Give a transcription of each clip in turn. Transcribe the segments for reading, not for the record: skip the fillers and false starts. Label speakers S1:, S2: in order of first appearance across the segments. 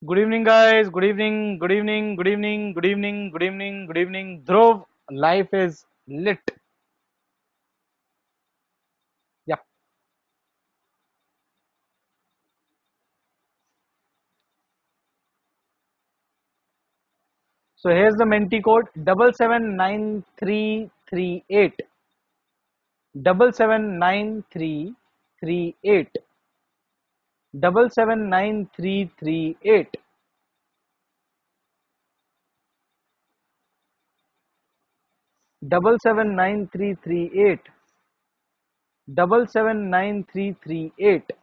S1: Good evening, guys. Good evening. Good evening. Good evening. Good evening. Good evening. Good evening. Dhruv, life is lit. Yeah. So here's the Menti code: 779338. 779338. 779338. 779338. 779338.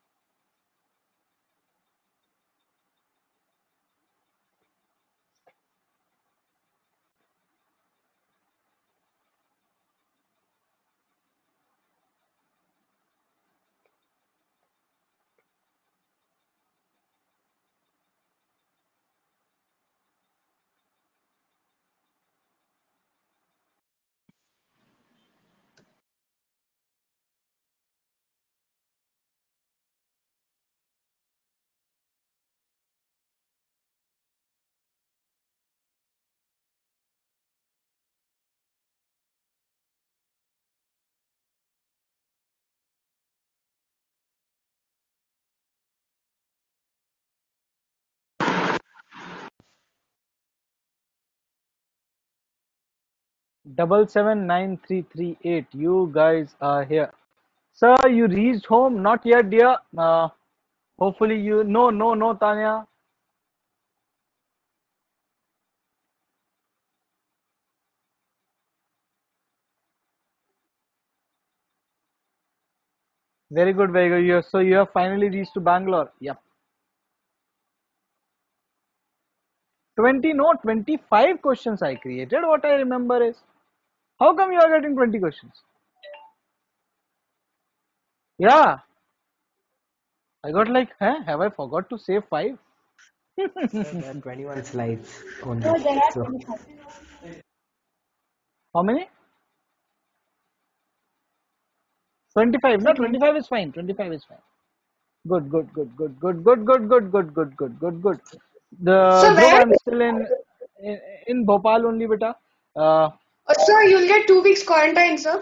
S1: Double seven nine three three eight. You guys are here. Sir, you reached home? Not yet, dear. Hopefully you. No, no, no, Tanya. Very good, very good. So you have finally reached to Bangalore. Yep. 20, no, 25 questions I created. What I remember is, how come you are getting 20 questions? Yeah, I got like, huh? Have I forgot to save five?
S2: Sir, there are 21 slides only.
S3: No, there are
S2: So,
S3: 25.
S1: How many? 25. No,
S3: So 20.
S1: 25 is fine. 25 is fine. Good, good, good, good, good, good, good, good, good, good, good, good, good. The
S3: So
S1: Dhruv,
S3: where?
S1: I'm still in Bhopal only, beta. Uh,
S3: Sir, you'll get 2 weeks quarantine, sir.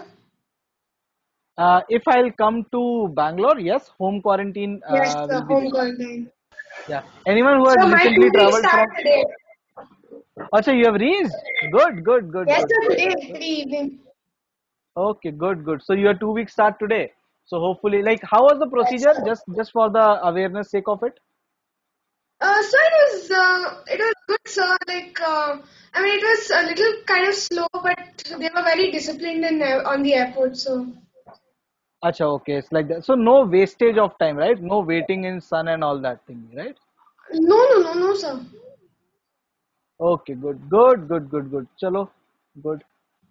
S1: if I'll come to Bangalore, yes, home quarantine
S3: Yes, sir,
S1: will be
S3: home
S1: there.
S3: quarantine.
S1: Yeah. Anyone who has
S3: So my
S1: recently
S3: 2 weeks
S1: traveled
S3: start
S1: from.
S3: today.
S1: Also, you have reached. Good, good, good,
S3: Yes,
S1: good,
S3: sir,
S1: good,
S3: today,
S1: good, good.
S3: today evening.
S1: Okay, good, good. So your 2 weeks start today. So hopefully, like, how was the
S3: Yes,
S1: procedure?
S3: sir.
S1: Just for the awareness sake of it.
S3: Sir, it was good, sir. I mean, it was a little kind of slow, but they were very disciplined on the airport. So
S1: Acha, okay, it's like that. So no wastage of time, right? No waiting in sun and all that thing, right?
S3: no, no, no, no, sir.
S1: Okay, good, good, good, good, good. Chalo, good.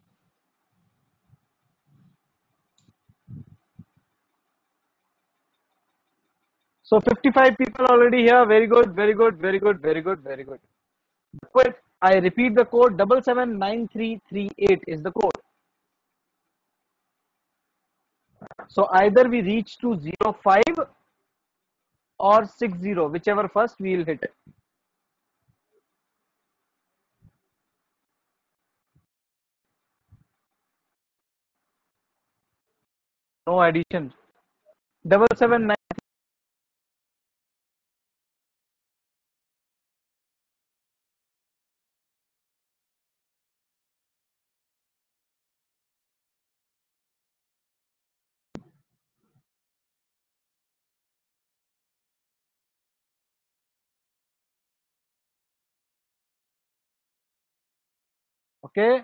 S1: So 55 people already here. Very good, very good, very good, very good, very good. Quick, I repeat the code: 779338 is the code. So either we reach to 05 or 60, whichever first we'll hit. No addition. 779. Okay,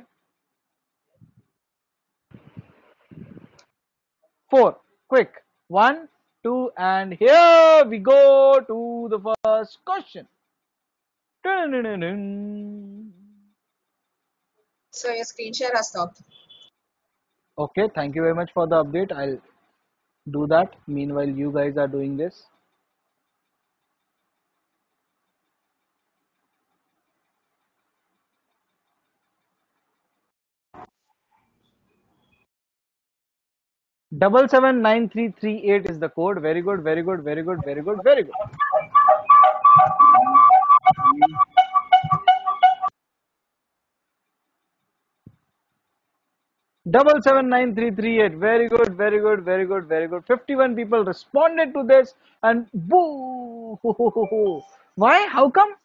S1: 4. Quick. 1, 2, and here we go to the first question.
S4: So your screen share has stopped.
S1: Okay, thank you very much for the update. I'll do that. Meanwhile, you guys are doing this. Double seven nine three three eight is the code. Very good, very good, very good, very good, very good. Double 79338. Very good, very good, very good, very good. 51 people responded to this, and boo! Why? How come?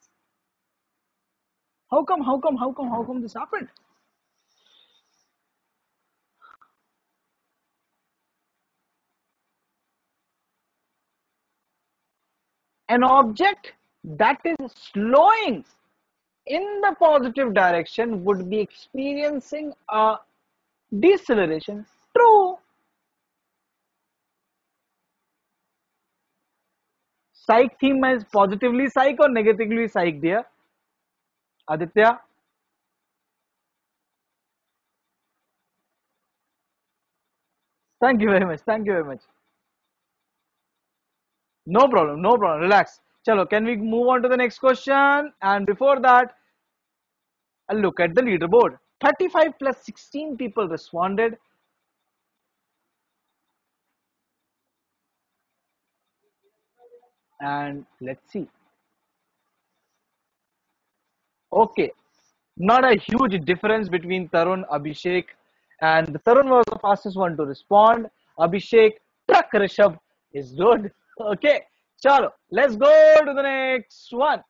S1: How come? How come? How come? How come this happened? An object that is slowing in the positive direction would be experiencing a deceleration. True. Psych theme is positively psych or negatively psych, dear? Aditya? Thank you very much. Thank you very much. No problem. No problem. Relax. Chalo, can we move on to the next question? And before that, a look at the leaderboard. 35 plus 16 people responded. And let's see. Okay. Not a huge difference between Tarun, Abhishek, and Tarun was the fastest one to respond. Abhishek, Truck Rishabh is good. Okay. Chalo, let's go to the next one.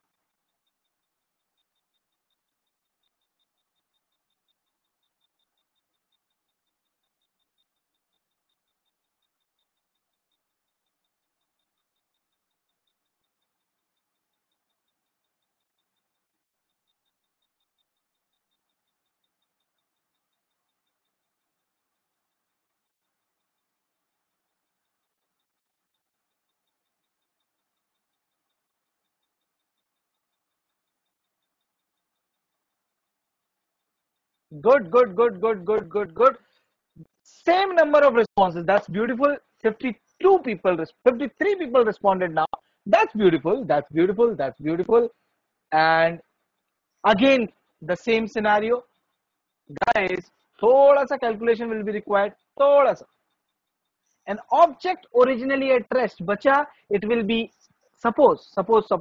S1: Good, good, good, good, good, good, good. Same number of responses. That's beautiful. 52 people, 53 people responded now. That's beautiful. That's beautiful. That's beautiful. And again, the same scenario. Guys, thoda sa calculation will be required. Thoda sa. An object originally at rest, bacha, it will be suppose,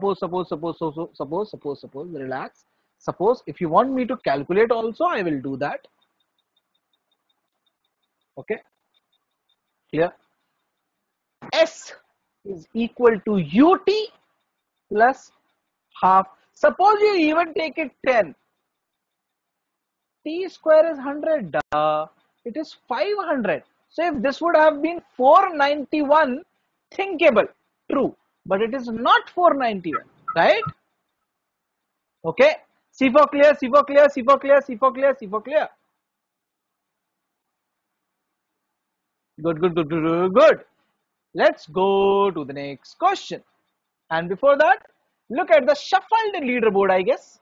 S1: relax. Suppose if you want me to calculate also, I will do that. Okay, clear? S is equal to ut plus half. Suppose you even take it 10. T square is 100. It is 500. So if this would have been 491, thinkable, true. But it is not 491, right? Okay. C for clear, C for clear, C for clear, C for clear, C for clear. Good, good, good, good, good. Let's go to the next question. And before that, look at the shuffled leaderboard, I guess.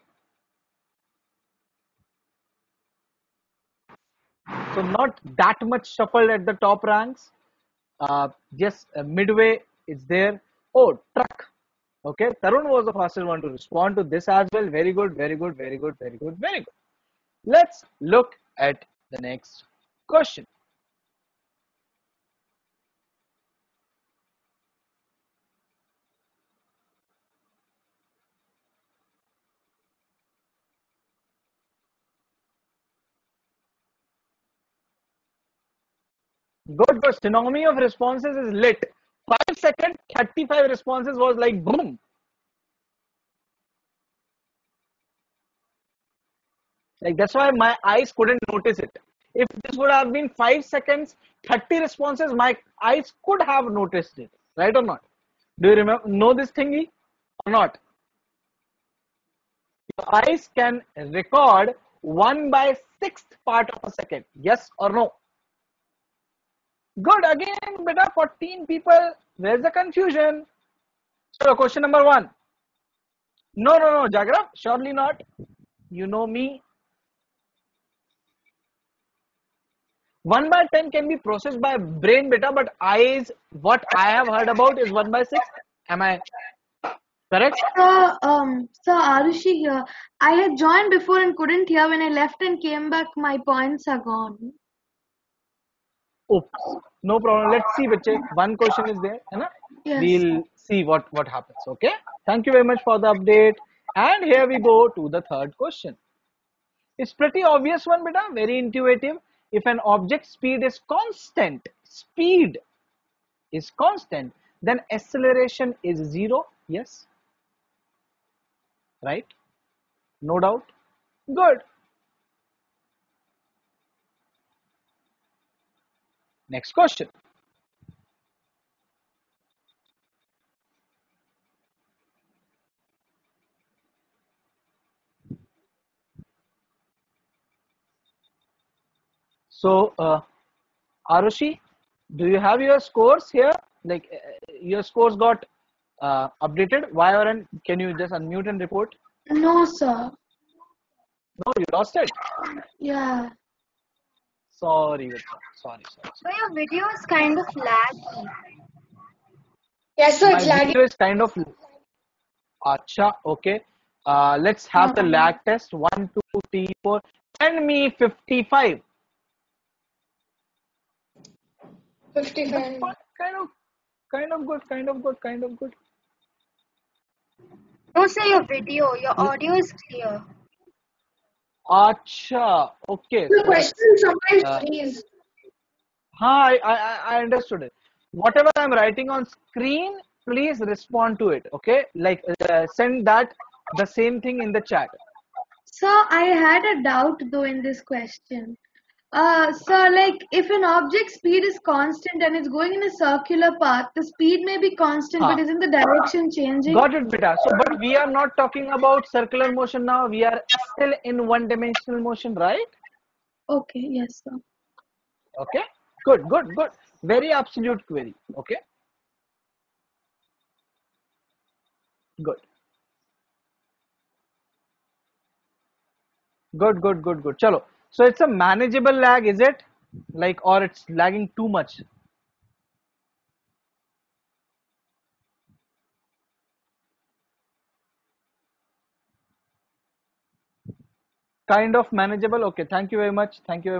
S1: So not that much shuffled at the top ranks. Just midway is there. Oh, truck. Okay, Tarun was the fastest one to respond to this as well. Very good, very good, very good, very good, very good. Let's look at the next question. Good, good. Synonym of responses is lit. 5 seconds, 35 responses was like boom. Like that's why my eyes couldn't notice it. If this would have been 5 seconds, 30 responses, my eyes could have noticed it. Right or not? Do you remember know this thingy or not? Your eyes can record 1/6th part of a second. Yes or no? Good. Again, beta 14 people. Where's the confusion? So question number 1. No, no, no, Jagra. Surely not. You know me. 1/10 can be processed by brain, beta, but eyes, what I have heard about is 1/6. Am I correct?
S3: So Arushi here. I had joined before and couldn't hear. When I left and came back, my points are gone.
S1: Oops. No problem. Let's see, bache. One question is there. Hai na?
S3: Yes.
S1: We'll see what happens. Okay. Thank you very much for the update. And here we go to the third question. It's pretty obvious one, beta, very intuitive. If an object speed is constant, then acceleration is zero. Yes, right? No doubt. Good. Next question. So, Arushi, do you have your scores here? Like your scores got updated? Why or can you just unmute and report?
S3: No, sir.
S1: No, you lost it.
S3: Yeah.
S1: Sorry, Vipra. Sorry.
S5: So your video is kind of laggy.
S3: Yes, sir.
S1: My
S3: It's lagging.
S1: video is kind of. Acha, okay. Let's have the lag test. 1, 2, 3, 4. Send me 55.
S3: 55.
S1: Kind of good.
S5: No, sir, your video, your audio is clear.
S1: Acha, okay.
S3: The
S1: So
S3: question sometimes freeze.
S1: I understood it. Whatever I'm writing on screen, please respond to it. Okay, like send that the same thing in the chat.
S6: So I had a doubt though in this question. So like if an object speed is constant and it's going in a circular path, the speed may be constant, but isn't the direction changing?
S1: Got it, beta. So, but we are not talking about circular motion now. We are still in one-dimensional motion, right?
S6: Okay, yes, sir.
S1: Okay. Good. Very absolute query. Okay. Good. Chalo. So it's a manageable lag, is it? Like, or it's lagging too much? Kind of manageable. Okay. Thank you very much.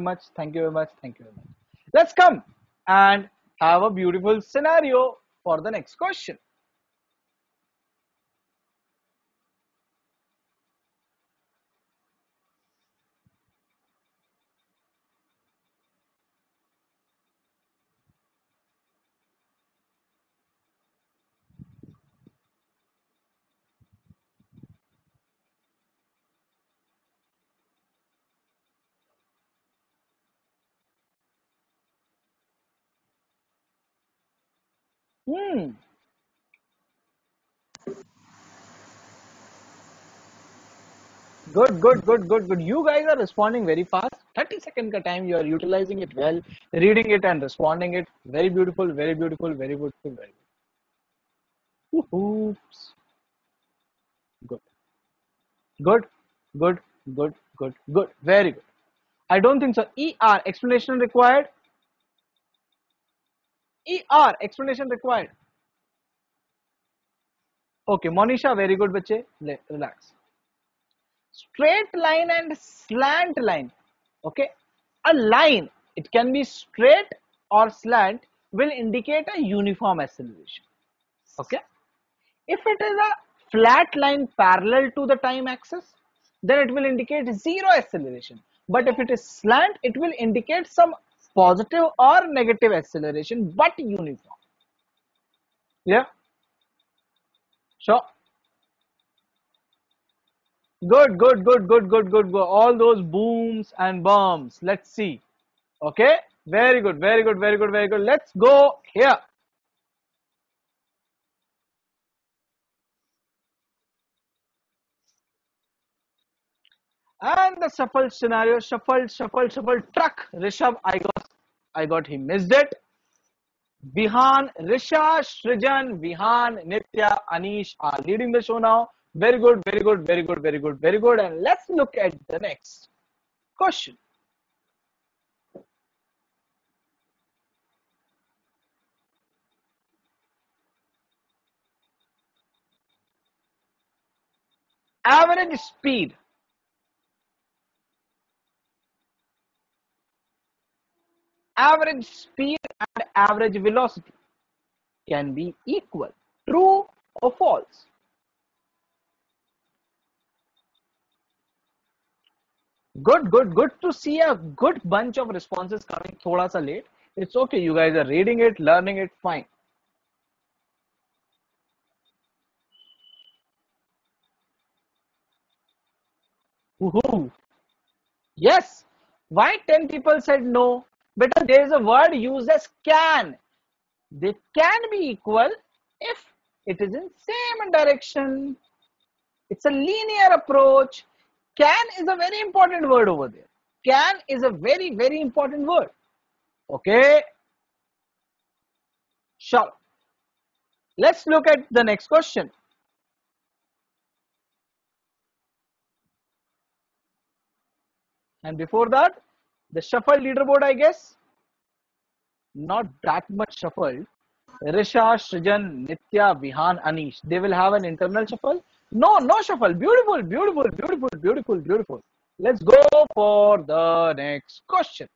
S1: Let's come and have a beautiful scenario for the next question. Good. You guys are responding very fast. 30-second ka time, you are utilizing it well, reading it and responding it. Very beautiful. Oops. Good. Very good. I don't think so. ER, explanation required. Explanation required. Okay, Monisha, very good, bache. Relax. Straight line and slant line. Okay, a line, it can be straight or slant, will indicate a uniform acceleration. Okay, if it is a flat line parallel to the time axis, then it will indicate zero acceleration. But if it is slant, it will indicate some positive or negative acceleration, but uniform. Yeah, sure. Good. All those booms and bumps. Let's see. Okay. Very good. Let's go here. And the shuffle scenario. Shuffle. Truck. Rishabh. I got he missed it. Vihan, Risha, Srijan, Vihan, Nitya, Anish are leading the show now. Very good. And let's look at the next question. Average speed. Average speed and average velocity can be equal. True or false? Good to see a good bunch of responses coming thoda sa late. It's okay. You guys are reading it, learning it, fine. Woohoo. Yes. Why 10 people said no? Because there is a word used as can. They can be equal if it is in same direction. It's a linear approach. Can is a very important word over there. Can is a very important word. Okay. Sure. Let's look at the next question. And before that, the shuffle leaderboard, I guess. Not that much shuffled. Risha, Srijan, Nitya, Vihan, Anish. They will have an internal shuffle. No shuffle. Beautiful. Let's go for the next question.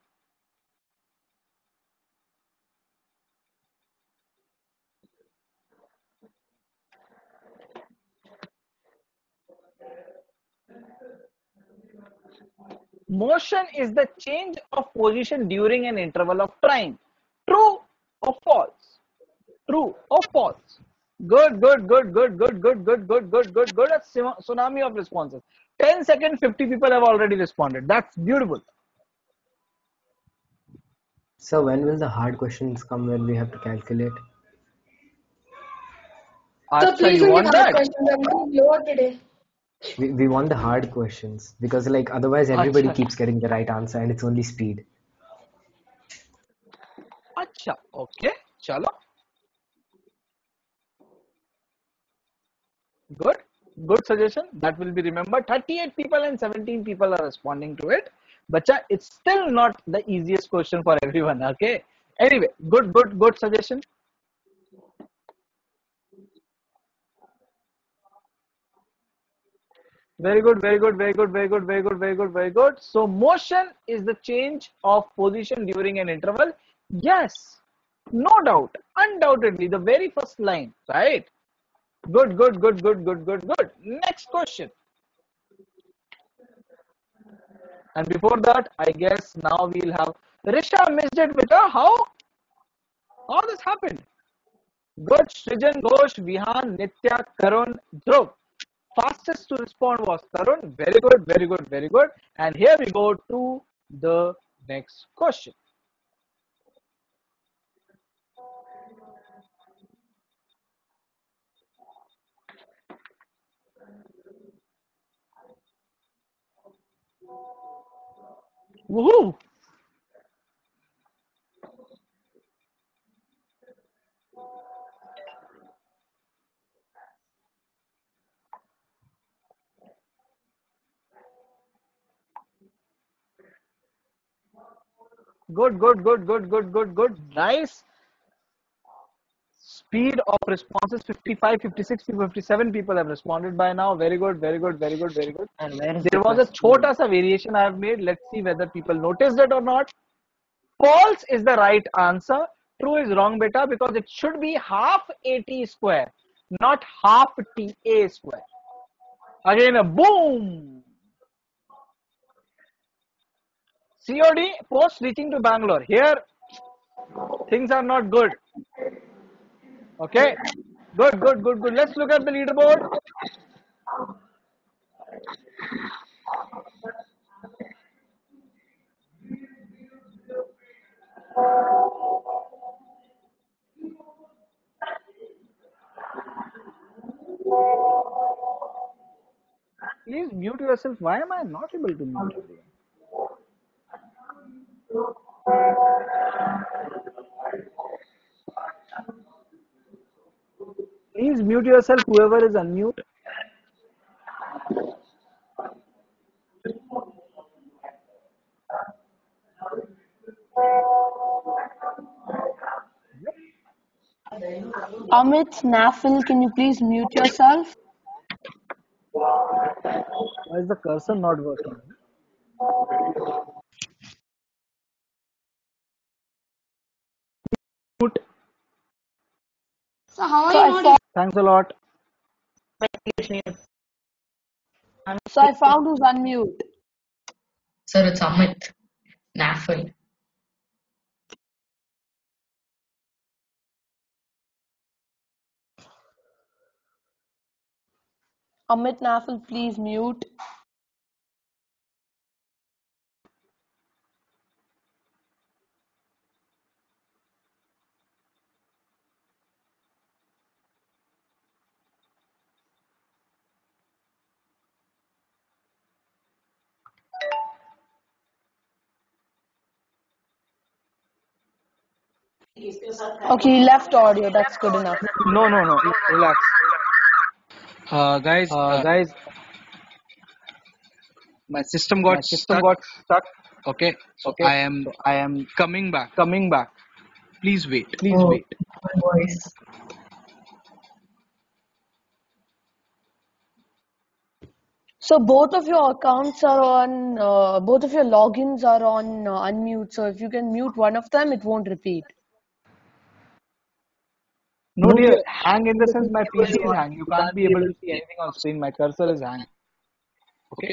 S1: Motion is the change of position during an interval of time. True or false? True or false? Good. A tsunami of responses. 10 seconds, 50 people have already responded. That's beautiful.
S2: So when will the hard questions come when we have to calculate?
S3: So
S1: Acha,
S3: please
S1: you
S3: don't
S1: want
S3: give hard
S1: that?
S3: questions. I'm going lower today.
S2: We want the hard questions because like otherwise everybody
S1: Acha,
S2: keeps getting the right answer and it's only speed.
S1: acha. Okay, chalo. Good suggestion. That will be remembered. 38 people and 17 people are responding to it. Bacha, it's still not the easiest question for everyone. Okay. Anyway, good suggestion. Very good. So motion is the change of position during an interval. Yes, no doubt, undoubtedly, the very first line, right? Good. Next question. And before that, I guess now we'll have Risha missed it with her. How this happened? Good. Srijan, Ghosh, Vihan, Nitya, Karun, Dhruv. Fastest to respond was Tarun. Very good. And here we go to the next question. Woohoo! Good. Nice speed of responses. 55, 56, 57 people have responded by now. Very good.
S2: And where is
S1: There
S2: the
S1: was a
S2: question?
S1: chota sa variation I have made. Let's see whether people noticed it or not. False is the right answer. True is wrong, beta, because it should be half AT square, not half TA square. Again, a boom. COD post reaching to Bangalore. Here, things are not good. Okay. Good. Let's look at the leaderboard. Please mute yourself. Why am I not able to mute everyone? Please mute yourself, whoever is unmute.
S7: Amit Nafil, can you please mute yourself?
S1: Why is the cursor not working? Mute.
S3: So how are
S7: So
S3: you
S7: I
S3: not
S7: found,
S1: Thanks a lot.
S7: so I found who's unmute.
S8: Sir, it's Amit. NAFL.
S7: Amit Nafal, please mute. Okay, he left audio. That's good enough.
S1: No, no, no. Relax. Guys,
S9: My system
S1: my
S9: got
S1: system
S9: stuck.
S1: got stuck.
S9: Okay, so
S1: Okay,
S9: I am
S1: so I am
S9: coming back.
S1: coming back.
S9: Please wait.
S1: Please
S8: Oh,
S1: wait.
S8: my voice.
S7: So both of your accounts are on, both of your logins are on unmute. So if you can mute one of them, it won't repeat.
S1: No, dear. Hang in the sense my PC is hang. You can't be able to see anything on screen. My cursor is hang. Okay.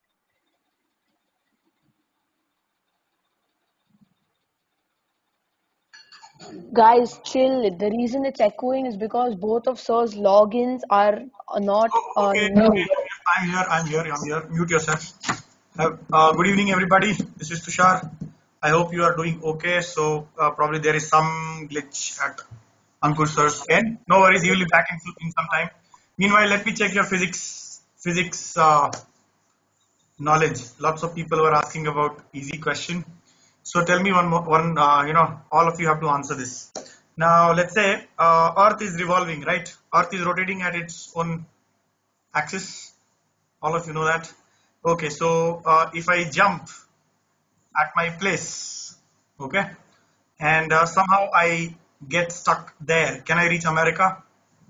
S7: Guys, chill. The reason it's echoing is because both of sir's logins are not on
S10: Okay,
S7: mute.
S10: I'm here. Mute yourself. Good evening, everybody. This is Tushar. I hope you are doing okay. So probably there is some glitch at Ankur sir's end. No worries, he will be back in some time. Meanwhile, let me check your physics knowledge. Lots of people were asking about easy question. So tell me one. All of you have to answer this. Now, let's say Earth is revolving, right? Earth is rotating at its own axis. All of you know that. Okay, so if I jump at my place, okay, and somehow I get stuck there, can I reach America?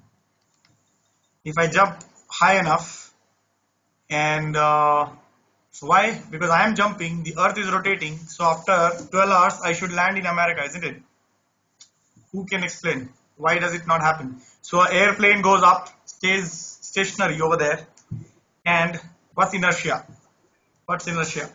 S10: If I jump high enough, and so why? Because I am jumping, the Earth is rotating, so after 12 hours I should land in America, isn't it? Who can explain? Why does it not happen? So an airplane goes up, stays stationary over there, and what's inertia? What's inertia?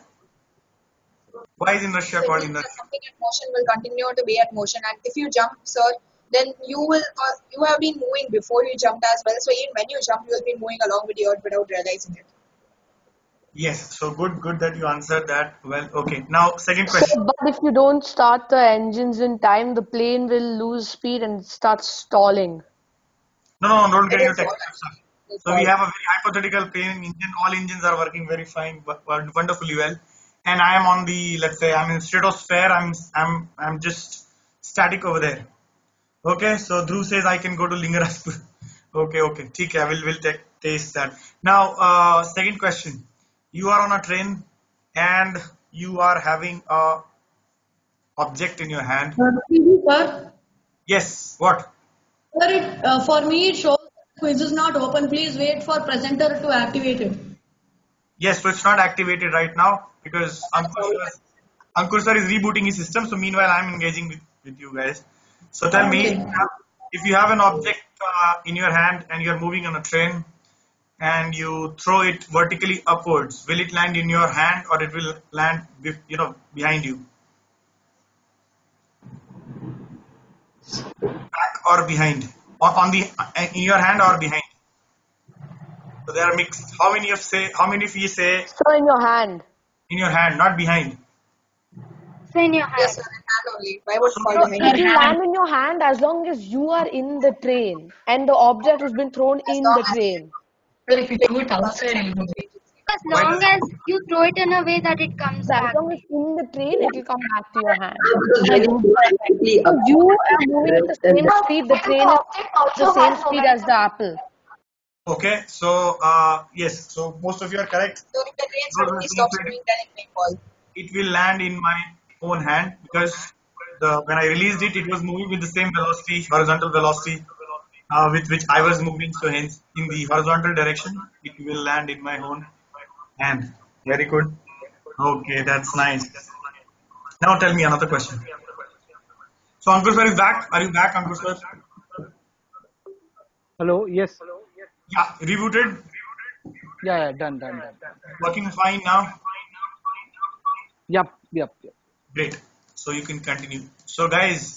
S10: Why is inertia
S4: So it
S10: called
S4: means that
S10: inertia?
S4: something at motion will continue to be at motion, and if you jump, sir, then you have been moving before you jumped as well. So even when you jump, you will be moving along with the earth without realizing it.
S10: Yes, so good that you answered that. Well, okay. Now, second
S7: So,
S10: question.
S7: but if you don't start the engines in time, the plane will lose speed and start stalling.
S10: No, don't
S4: It
S10: get into
S4: will fall.
S10: technical stuff.
S4: It will
S10: So we
S4: fall.
S10: have a very hypothetical plane engine. All engines are working very fine, wonderfully well. And I am on the, let's say, I'm in stratosphere. I'm just static over there. Okay, so Dhruv says I can go to Lingaraspur. Okay. ठीक है, we'll taste that. Now, second question. You are on a train and you are having a object in your hand.
S11: Sir,
S10: Yes, what?
S11: sir, for me it shows quiz is not open. Please wait for presenter to activate it.
S10: Yes, so it's not activated right now because Ankur sir is rebooting his system. So meanwhile, I'm engaging with you guys. So tell me,
S11: Okay.
S10: if you have an object in your hand and you're moving on a train and you throw it vertically upwards, will it land in your hand or it will land, behind you, back or behind, or on the in your hand or behind? So they are mixed. How many of you say
S7: So in your hand.
S10: in your hand, not behind?
S5: So in your
S4: Yes,
S5: hand.
S4: sir, in hand only. Why would it
S10: So
S4: fall
S7: So
S4: behind
S7: it
S4: you?
S7: will land in your hand as long as you are in the train and the object has been thrown
S4: As
S7: in
S4: long
S7: the
S4: as
S7: train.
S8: Sir, if you
S4: it
S8: threw it outside, it would be.
S5: As
S10: why
S5: long
S10: does
S5: as you throw it in a way that it comes
S7: So as
S5: back
S7: long
S5: to
S7: as
S5: you.
S7: in the train, it will come back to your hand.
S2: Because when you go directly
S7: So you
S2: upward,
S7: are moving at the
S2: then
S7: same speed, the train is the same speed as the apple.
S10: Okay, so yes, so most of you are correct.
S4: So if the train
S10: Those
S4: suddenly
S10: are saying
S4: stops moving, then it may fall.
S10: it will land in my own hand because when I released it, it was moving with the same velocity, horizontal velocity, with which I was moving. So hence, in the horizontal direction, it will land in my own hand. Very good. Okay, that's nice. Now tell me another question. So Ankur sir is back. Are you back, Ankur sir?
S1: Hello. Yes.
S10: Yeah, rebooted.
S1: Yeah. Done.
S10: Working fine now.
S1: Yep.
S10: Great. So you can continue. So guys,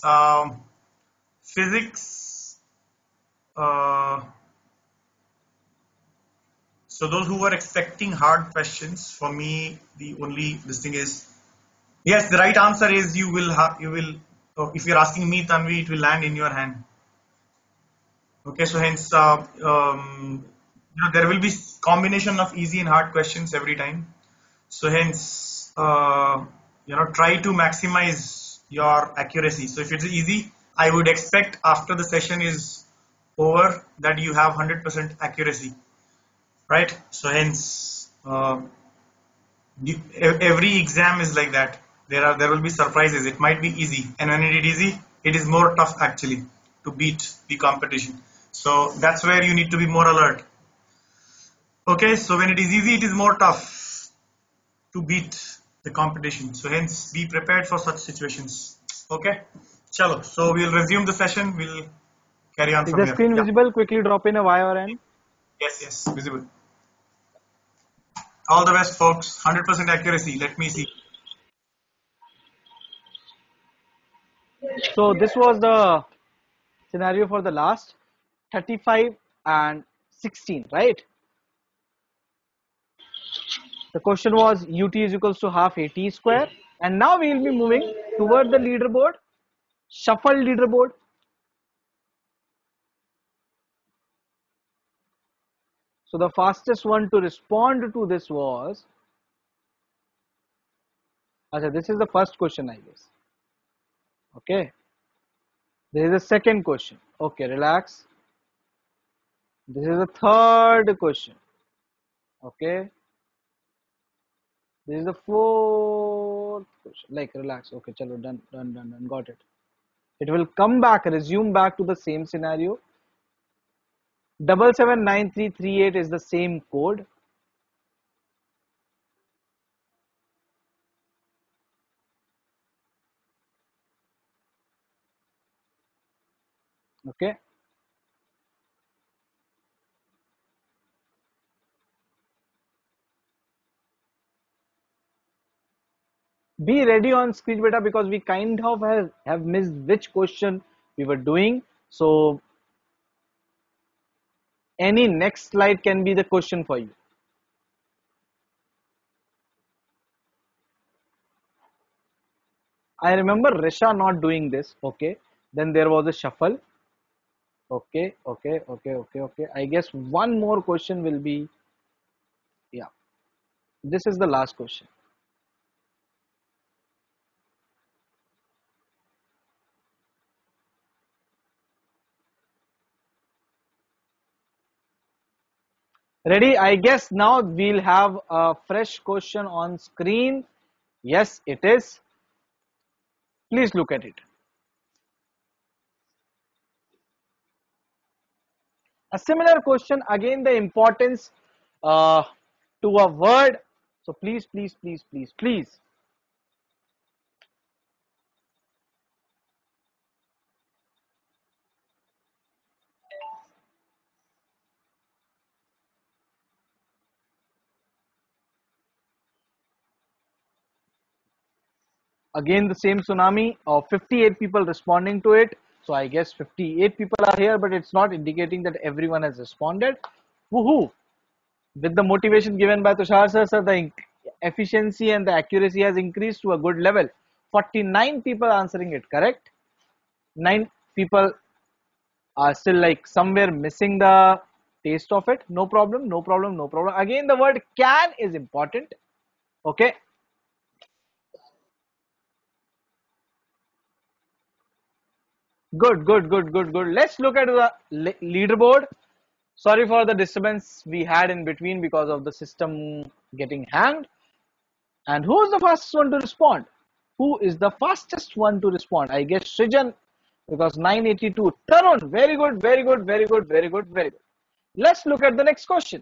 S10: physics. So those who were expecting hard questions, for me, the only this thing is yes. The right answer is you will have you will. If you're asking me, Tanvi, it will land in your hand. Okay, so hence there will be combination of easy and hard questions every time. So hence try to maximize your accuracy. So if it's easy, I would expect after the session is over that you have 100% accuracy, right? So hence every exam is like that. There will be surprises. It might be easy, and when it is easy, it is more tough actually to beat the competition. So that's where you need to be more alert. Okay, so when it is easy, it is more tough to beat the competition. So hence, be prepared for such situations. Okay, chalo. So we'll resume the session. We'll carry on
S1: Is
S10: from
S1: the
S10: here.
S1: screen
S10: Yeah.
S1: visible? Quickly drop in a Y or N.
S10: Yes, visible. All the best, folks. 100% accuracy. Let me see.
S1: So this was the scenario for the last 35 and 16, right? The question was ut is equals to half at square, and now we will be moving toward the leaderboard, shuffle leaderboard. So the fastest one to respond to this was, okay, this is the first question, I guess. Okay, this is the second question. Okay, relax. This is the third question. Okay, this is the fourth question. Like, relax. Okay, chalo, done. Got it. It will come back, resume back to the same scenario. 779338 is the same code. Okay. Be ready on screen beta because we kind of have missed which question we were doing. So any next slide can be the question for you. I remember Risha not doing this. Okay. Then there was a shuffle. Okay. I guess one more question will be, yeah. This is the last question. Ready? I guess now we'll have a fresh question on screen. Yes, it is. Please look at it. A similar question, again the importance to a word. So please. Again the same tsunami of 58 people responding to it. So I guess 58 people are here, but it's not indicating that everyone has responded. Woohoo! With the motivation given by Tushar sir, the efficiency and the accuracy has increased to a good level. 49 people answering it correct. 9 people are still like somewhere missing the taste of it. No problem. Again, the word can is important. Okay. Good. Let's look at the leaderboard. Sorry for the disturbance we had in between because of the system getting hanged. And who's the fastest one to respond? Who is the fastest one to respond? I guess Srijan, because 982. Tarun, very good. Let's look at the next question.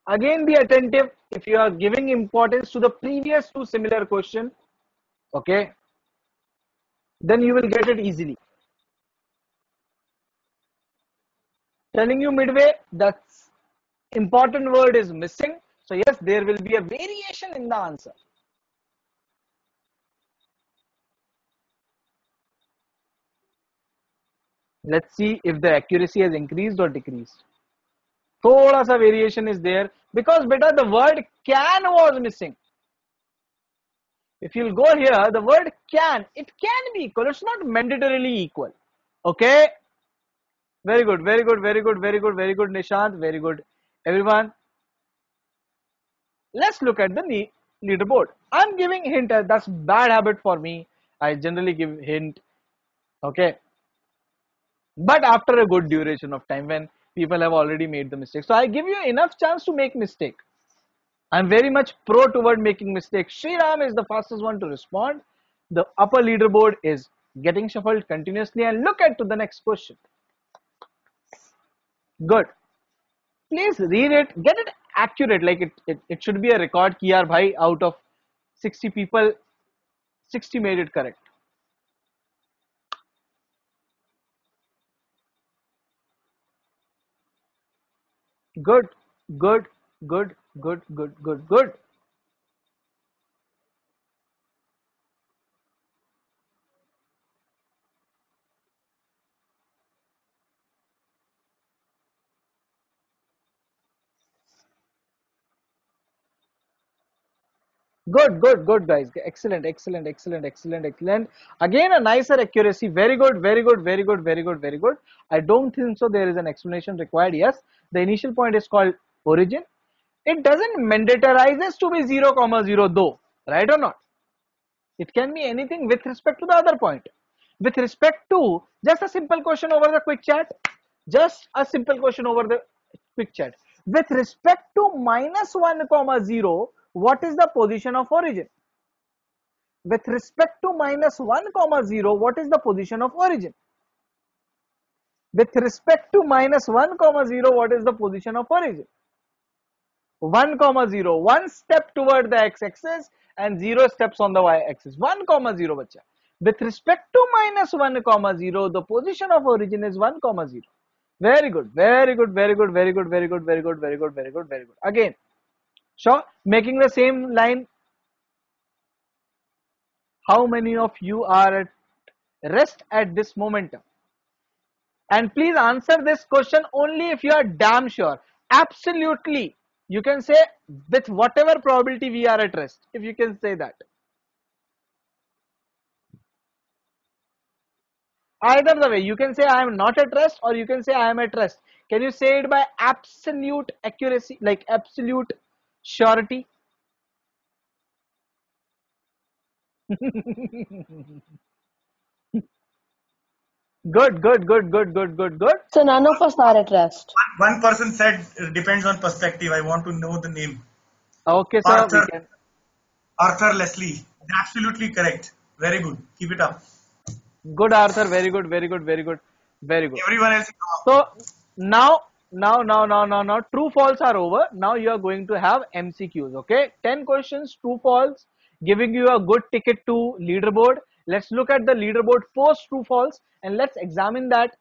S1: Again, be attentive if you are giving importance to the previous two similar question. Okay, then you will get it easily. Telling you midway, that's important word is missing. So yes, there will be a variation in the answer. Let's see if the accuracy has increased or decreased. थोड़ा सा variation is there because beta the word can was missing. If you'll go here, the word can, it can be equal. It's not mandatorily equal. Okay. Very good, very good, very good, very good, very good, Nishant. Very good, everyone. Let's look at the leaderboard. I'm giving hint. That's bad habit for me. I generally give hint. Okay. But after a good duration of time when people have already made the mistake. So I give you enough chance to make mistake. I'm very much pro toward making mistakes. Sriram is the fastest one to respond. The upper leaderboard is getting shuffled continuously, and look at to the next question. Good. Please read it. Get it accurate. Like it should be a record. Ki yaar bhai, out of 60 people, 60 made it correct. Good, good, good, good, good, good, good. Good, good, good, guys. Excellent, excellent, excellent, excellent, excellent. Again, a nicer accuracy. Very good, very good, very good, very good, very good. I don't think so. There is an explanation required. Yes, the initial point is called origin. It doesn't mandatorizes to be 0, 0 though. Right or not? It can be anything with respect to the other point. With respect to just a simple question over the quick chat. Just a simple question over the quick chat. With respect to -1, 0, what is the position of origin? With respect to -1, 0, what is the position of origin? With respect to -1, 0, what is the position of origin? 1, 0, one step toward the x-axis and 0 steps on the y-axis. 1, 0, bacha. With respect to -1, 0, the position of origin is 1, 0. Very good, very good, very good, very good, very good, very good, very good, very good, very good. Again, sure, making the same line. How many of you are at rest at this moment? And please answer this question only if you are damn sure. Absolutely. You can say with whatever probability we are at rest, if you can say that. Either the way, you can say I am not at rest or you can say I am at rest. Can you say it by absolute accuracy, like absolute surety? Good, good, good, good, good, good, good.
S7: So none of us are at rest.
S10: One person said it depends on perspective. I want to know the name.
S1: Okay, sir.
S10: Arthur, Arthur Leslie. Absolutely correct. Very good. Keep it up.
S1: Good, Arthur. Very good, very good, very good, very good.
S10: Everyone else.
S1: So now, true false are over. Now you are going to have MCQs. Okay, 10 questions, true false, giving you a good ticket to leaderboard. Let's look at the leaderboard post true false and let's examine that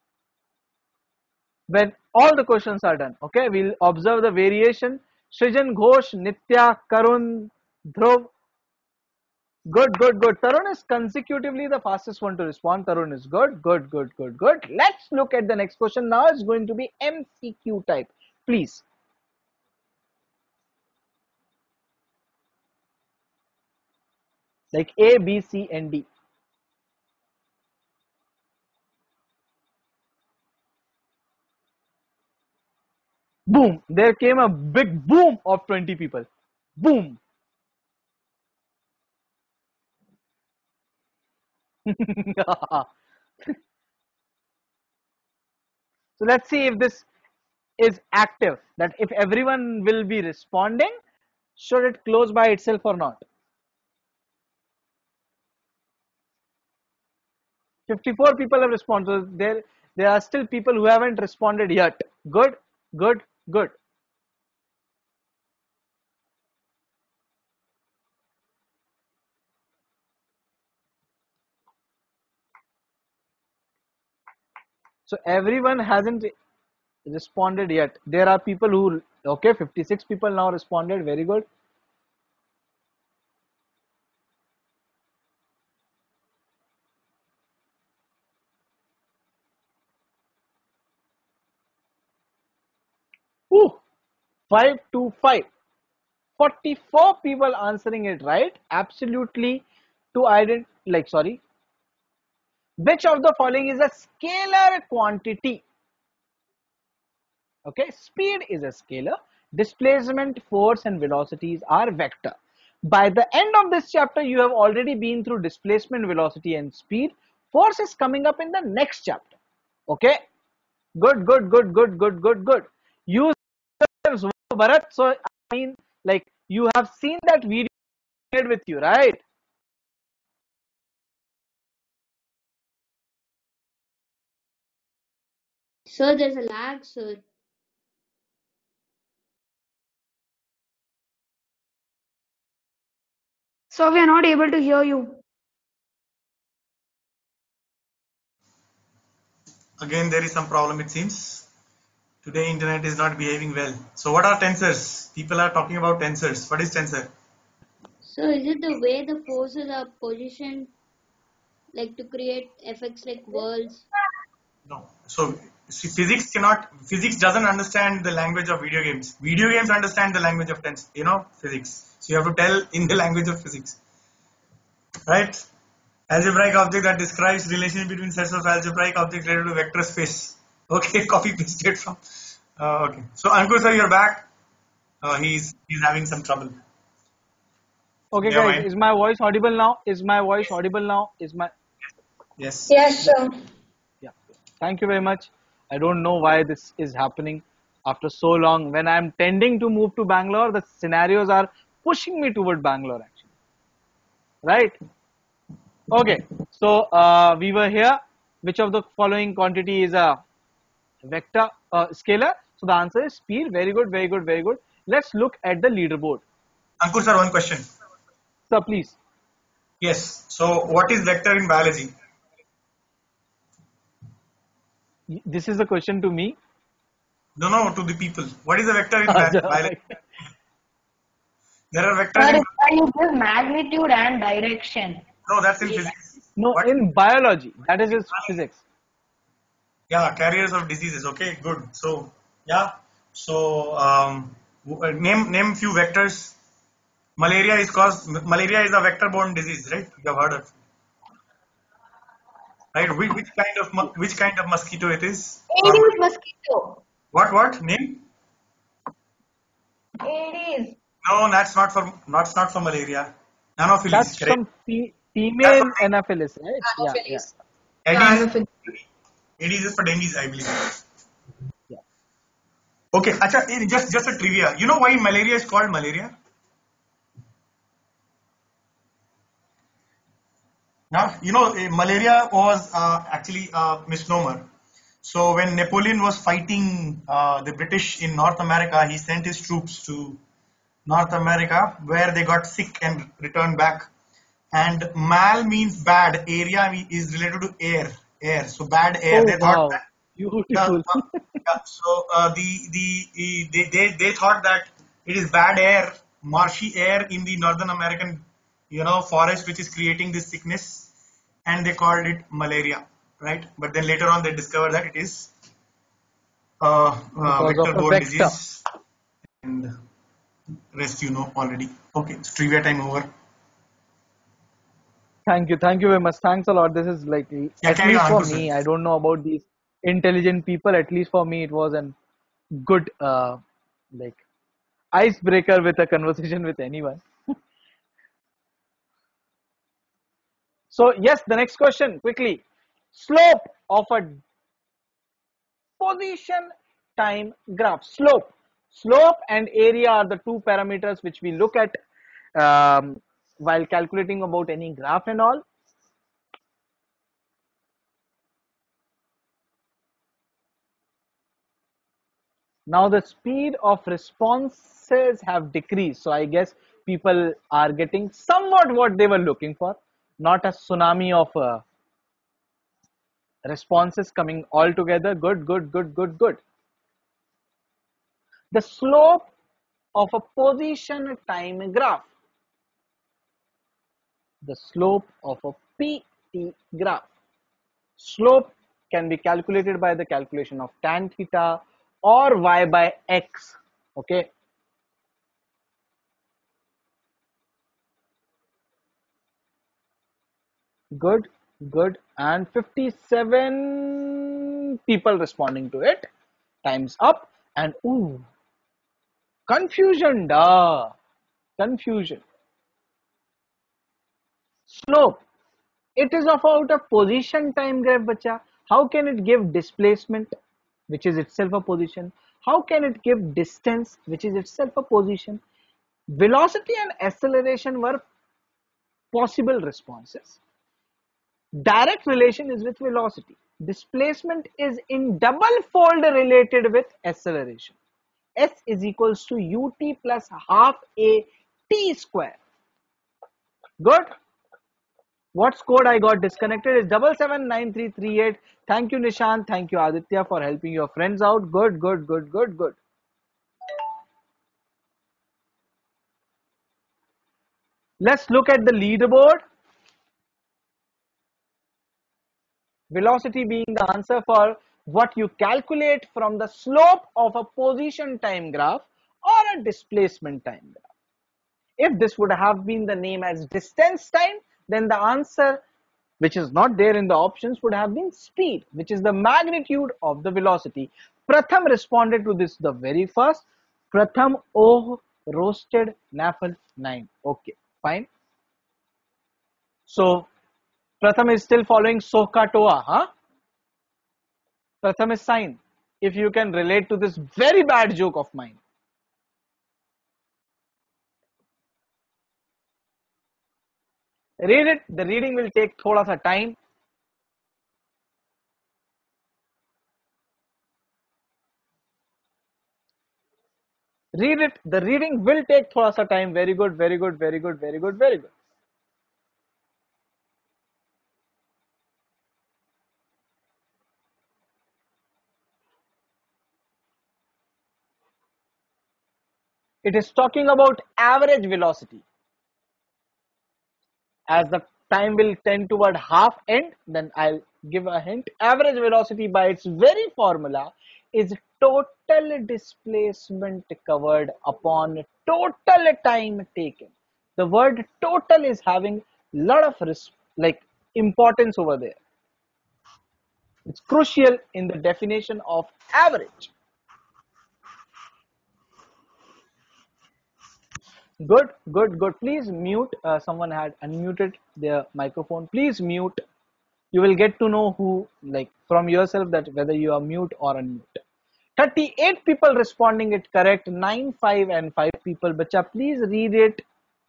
S1: when all the questions are done. Okay, we'll observe the variation. Srijan Ghosh, Nitya, Karun, Dhruv. Good, good, good. Tarun is consecutively the fastest one to respond. Tarun is good, good, good, good, good. Let's look at the next question. Now it's going to be MCQ type. Please. Like A, B, C, and D. Boom. There came a big boom of 20 people. Boom. So let's see if this is active. That if everyone will be responding, should it close by itself or not? 54 people have responded. So there are still people who haven't responded yet. Good, good, good. So everyone hasn't responded yet. There are people who, okay, 56 people now responded. Very good. Ooh, 5 to 5. 44 people answering it right. Absolutely. To sorry. Which of the following is a scalar quantity? Okay, speed is a scalar. Displacement, force, and velocities are vector. By the end of this chapter, you have already been through displacement, velocity, and speed. Force is coming up in the next chapter. Okay, good, good, good, good, good, good, good. You Bharat. So I mean, like you have seen that video with you, right?
S5: Sir, there's a lag, sir.
S6: So we are not able to hear you.
S10: Again, there is some problem, it seems. Today, internet is not behaving well. So, what are tensors? People are talking about tensors. What is tensor?
S5: So is it the way the forces are positioned, like to create effects like whirls?
S10: No. So, see, physics doesn't understand the language of video games. Video games understand the language of physics. So, you have to tell in the language of physics. Right? Algebraic object that describes relationship between sets of algebraic objects related to vector space. Okay, copy pasted from. Okay. So, Ankur sir, you're back. He's having some trouble.
S1: Okay,
S10: Never
S1: guys,
S10: mind.
S1: is my voice audible now? Is my voice audible now?
S10: Yes.
S3: Yes, sir.
S1: Yeah. Thank you very much. I don't know why this is happening after so long. When I'm tending to move to Bangalore, the scenarios are pushing me toward Bangalore actually. Right? Okay. So we were here. Which of the following quantity is a vector scalar? So the answer is speed. Very good, very good, very good. Let's look at the leaderboard.
S10: Ankur sir, one question.
S1: Sir, please.
S10: Yes. So, what is vector in biology?
S1: This is a question to me.
S10: No, to the people. What is a vector in biology? There are vectors
S12: Sir,
S10: in.
S12: it is magnitude and direction.
S10: No, that's in physics.
S1: No,
S10: What?
S1: in biology. That is just physics.
S10: Yeah, carriers of diseases. Okay, good. So, yeah. So, name few vectors. Malaria is a vector-borne disease, right? You have heard of, right? Which kind of mosquito it is?
S12: Aedes mosquito.
S10: What name?
S12: Aedes.
S10: No, that's not for malaria. Anopheles,
S1: That's
S10: correct?
S1: some female Anopheles, right? Yeah, yeah.
S10: Aedes, Aedes is for dengue, I believe.
S1: Yeah.
S10: Okay, acha, just a trivia. You know why malaria is called malaria? Now, malaria was actually a misnomer. So when Napoleon was fighting the British in North America, he sent his troops to North America where they got sick and returned back. And mal means bad. Area is related to air. So bad air.
S1: Oh,
S10: They thought
S1: wow.
S10: that.
S1: Beautiful.
S10: So they thought that it is bad air, marshy air in the Northern American, forest, which is creating this sickness, and they called it malaria, right? But then later on they discovered that it is
S1: Because of a
S10: vector-borne
S1: vector.
S10: disease, and rest you know already. Okay, it's trivia time over.
S1: Thank you very much. Thanks a lot. This is like,
S10: Yeah,
S1: at
S10: carry
S1: least
S10: on,
S1: for
S10: Ankur sir.
S1: me, I don't know about these intelligent people. At least for me, it was a good like icebreaker with a conversation with anyone. So yes, the next question quickly. Slope of a position time graph. Slope and area are the two parameters which we look at while calculating about any graph and all. Now the speed of responses have decreased. So I guess people are getting somewhat what they were looking for, not a tsunami of responses coming all together. Good, good, good, good, good. The slope of a position time graph. The slope of a PT graph. Slope can be calculated by the calculation of tan theta or y by x. Okay. Good, good. And 57 people responding to it. Time's up. And ooh, confusion, duh. Confusion. Slope. It is about a position time graph, bacha. How can it give displacement, which is itself a position? How can it give distance, which is itself a position? Velocity and acceleration were possible responses. Direct relation is with velocity. Displacement is in double fold related with acceleration. S is equals to ut plus half a t square. Good. What's code I got disconnected is 779338. Thank you, Nishant. Thank you, Aditya, for helping your friends out. Good, good, good, good, good. Let's look at the leaderboard. Velocity being the answer for what you calculate from the slope of a position time graph or a displacement time graph. If this would have been the name as distance time, then the answer, which is not there in the options, would have been speed, which is the magnitude of the velocity. Pratham responded to this the very first. Pratham, oh, roasted Naffle 9. Okay, fine. So, Pratham is still following Soka Toa, huh? Pratham is sign. If you can relate to this very bad joke of mine. Read it. The reading will take thoda sa time. Read it. The reading will take thoda sa time. Very good, very good, very good, very good, very good. It is talking about average velocity. As the time will tend toward half end, then I'll give a hint. Average velocity by its very formula is total displacement covered upon total time taken. The word total is having lot of importance over there. It's crucial in the definition of average. Good, good, good. Please mute. Someone had unmuted their microphone. Please mute. You will get to know who, from yourself, that whether you are mute or unmute. 38 people responding it correct. 9, 5 and 5 people. Bacha, please read it.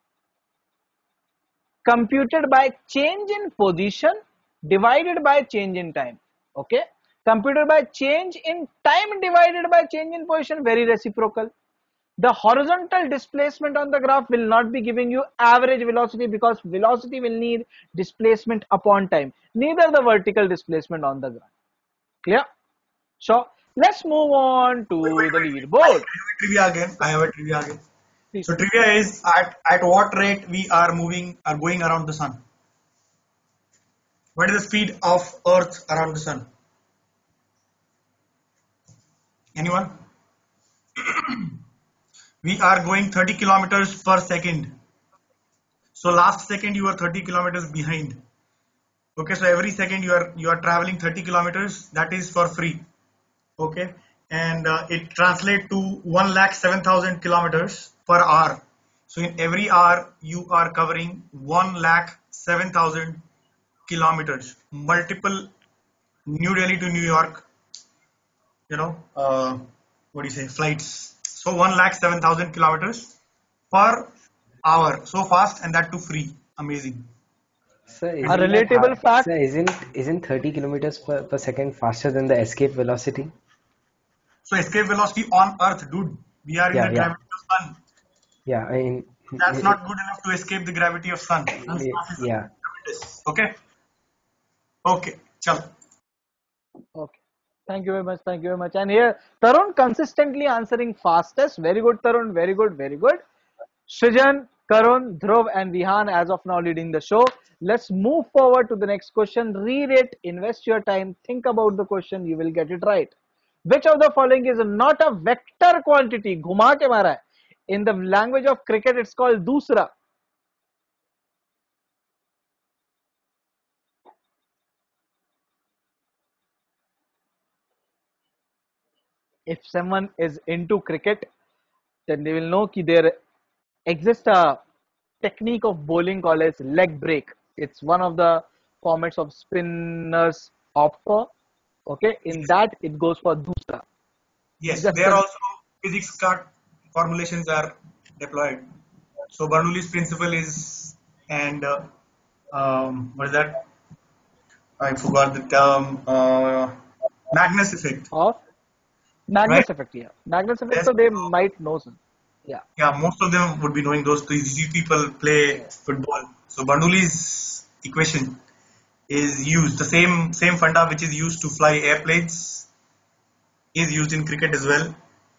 S1: Computed by change in position divided by change in time. Okay. Computed by change in time divided by change in position. Very reciprocal. The horizontal displacement on the graph will not be giving you average velocity because velocity will need displacement upon time. Neither the vertical displacement on the graph. Clear? So let's move on to the leaderboard.
S10: I have a trivia again. Please. So trivia is at what rate we are going around the sun? What is the speed of Earth around the sun? Anyone? We are going 30 kilometers per second. So last second you are 30 kilometers behind. Okay, so every second you are traveling 30 kilometers. That is for free. Okay, and it translates to 1,07,000 kilometers per hour. So in every hour you are covering 1,07,000 kilometers. Multiple New Delhi to New York. Flights. So 1,07,000 kilometers per hour. So fast, and that too free. Amazing.
S2: Sir,
S1: a relatable fact.
S2: Sir, isn't 30 kilometers per second faster than the escape velocity?
S10: So escape velocity on Earth, dude. We are in the gravity of Sun.
S2: Yeah, I mean.
S10: That's not good enough to escape the gravity of Sun.
S2: Yeah.
S10: Okay. Okay. Chal.
S1: Okay. Thank you very much. Thank you very much. And here, Tarun consistently answering fastest. Very good, Tarun. Very good. Very good. Srijan, Karun, Dhruv, and Vihan as of now leading the show. Let's move forward to the next question. Read it, invest your time, think about the question, you will get it right. Which of the following is not a vector quantity? Ghuma ke mara hai. In the language of cricket, it's called dusra. If someone is into cricket, then they will know that there exists a technique of bowling called as leg break. It's one of the formats of spinners offer. Okay, in that it goes for dusra.
S10: Yes,
S1: Just
S10: there
S1: the
S10: also physics card formulations are deployed. So Bernoulli's principle is, and what is that? I forgot the term. Magnus effect,
S1: of
S10: right?
S1: Magnus effect. Yeah, Magnus effect.
S10: Yes.
S1: So they might know some. Yeah.
S10: Yeah, most of them would be knowing those. These people play football. So Bernoulli's equation is used. The same funda which is used to fly airplanes is used in cricket as well.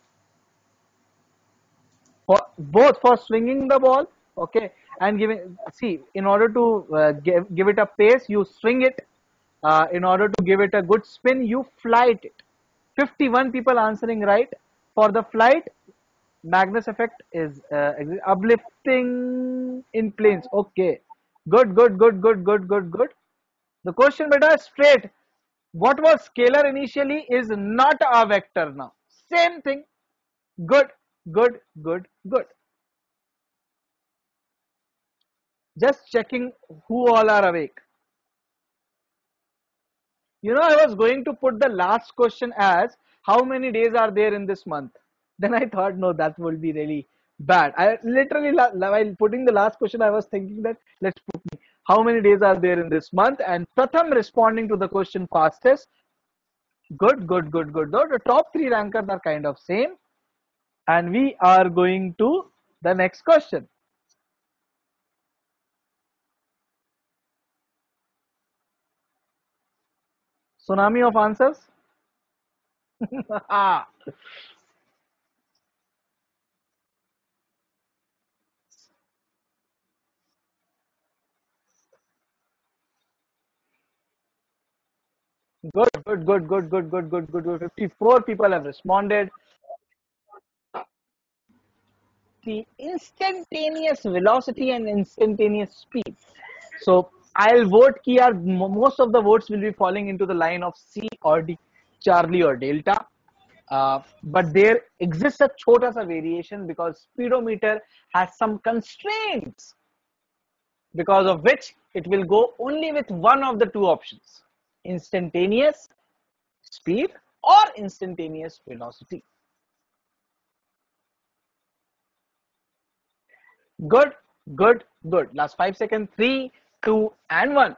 S1: For both for swinging the ball, okay, and giving. See, in order to give it a pace, you swing it. In order to give it a good spin, you flight it. 51 people answering right for the flight. Magnus effect is uplifting in planes. Okay, good, good, good, good, good, good, good. The question, beta, is straight. What was scalar initially is not a vector now. Same thing. Good, good, good, good. Just checking who all are awake. You know, I was going to put the last question as how many days are there in this month. Then I thought, no, that will be really bad. I literally, while putting the last question, I was thinking that let's put how many days are there in this month. And Pratham responding to the question fastest. Good, good, good, good. Though the top three rankers are kind of same. And we are going to the next question. Tsunami of answers. Good, good, good, good, good, good, good, good, good. 54 people have responded. The instantaneous velocity and instantaneous speed. So I'll vote ki yaar, most of the votes will be falling into the line of C or D, Charlie or Delta. But there exists a chota sa variation because speedometer has some constraints, because of which it will go only with one of the two options: instantaneous speed or instantaneous velocity. Good, good, good. Last 5 seconds. 3, 2, and 1.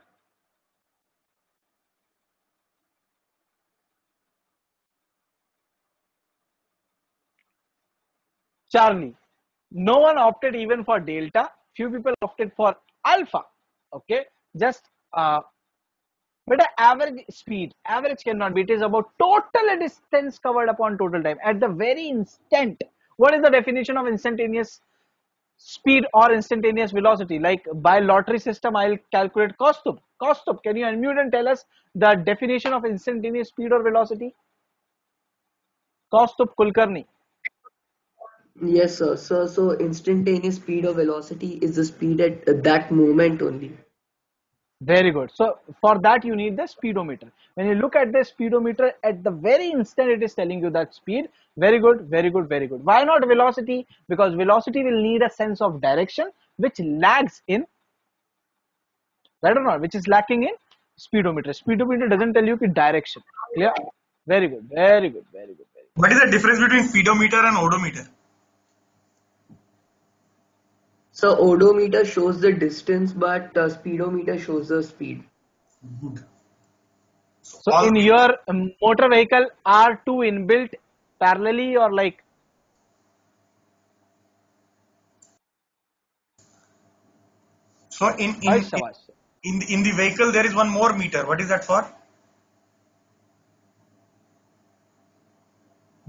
S1: Charlie. No one opted even for delta. Few people opted for alpha. Okay. Just but the average cannot be. It is about total distance covered upon total time. At the very instant. What is the definition of instantaneous speed or instantaneous velocity? Like by lottery system, I'll calculate Kaustubh. Kaustubh, can you unmute and tell us the definition of instantaneous speed or velocity? Kaustubh Kulkarni.
S13: Yes, sir. So instantaneous speed or velocity is the speed at that moment only.
S1: Very good. So for that you need the speedometer. When you look at the speedometer, at the very instant it is telling you that speed. Very good, very good, very good. Why not velocity? Because velocity will need a sense of direction, which lags in, right or not, which is lacking in speedometer. Speedometer doesn't tell you the direction. Clear? Very good, very good, very good, very good.
S10: What is the difference between speedometer and odometer?
S13: So odometer shows the distance, but speedometer shows the speed.
S10: Good.
S1: So in your motor vehicle, are two inbuilt parallelly or like?
S10: So in the vehicle there is one more meter. What is that for?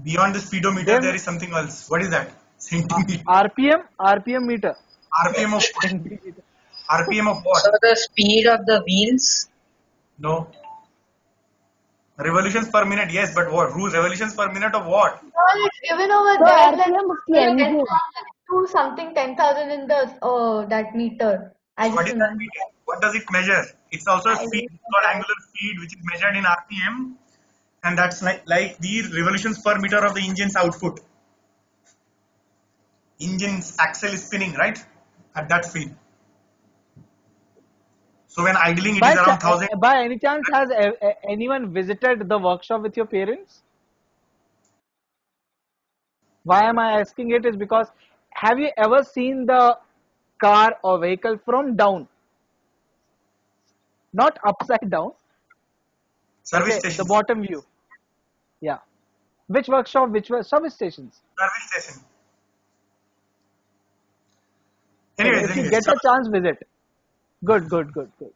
S10: Beyond the speedometer,
S1: Then
S10: there is something else. What is that? Centimeter.
S1: RPM meter.
S10: RPM of what?
S1: Centimeter.
S10: RPM of what?
S8: So the speed of the wheels.
S10: No. Revolutions per minute, yes, but what? Rule revolutions per minute of what?
S6: Well, it's given over
S7: The
S6: there that
S7: RPM of the
S6: will get
S7: engine.
S6: to something 10,000 in the that meter. I
S10: So what
S6: just
S10: is that
S6: remember.
S10: meter? What does it measure? It's also a
S6: I
S10: speed
S6: don't
S10: called
S6: know.
S10: angular speed, which is measured in RPM, and that's like the revolutions per meter of the engine's output. Engine's axle is spinning, right? At that speed. So when idling, it is around 1000.
S1: By any chance, has anyone visited the workshop with your parents? Why am I asking it is because have you ever seen the car or vehicle from down, not upside down?
S10: Service
S1: Okay, the
S10: stations.
S1: bottom view. Yeah. Which workshop? Which were service stations?
S10: Service station.
S1: So
S10: Anyways,
S1: if you
S10: anyways.
S1: get a chance, visit. Good, good, good, good.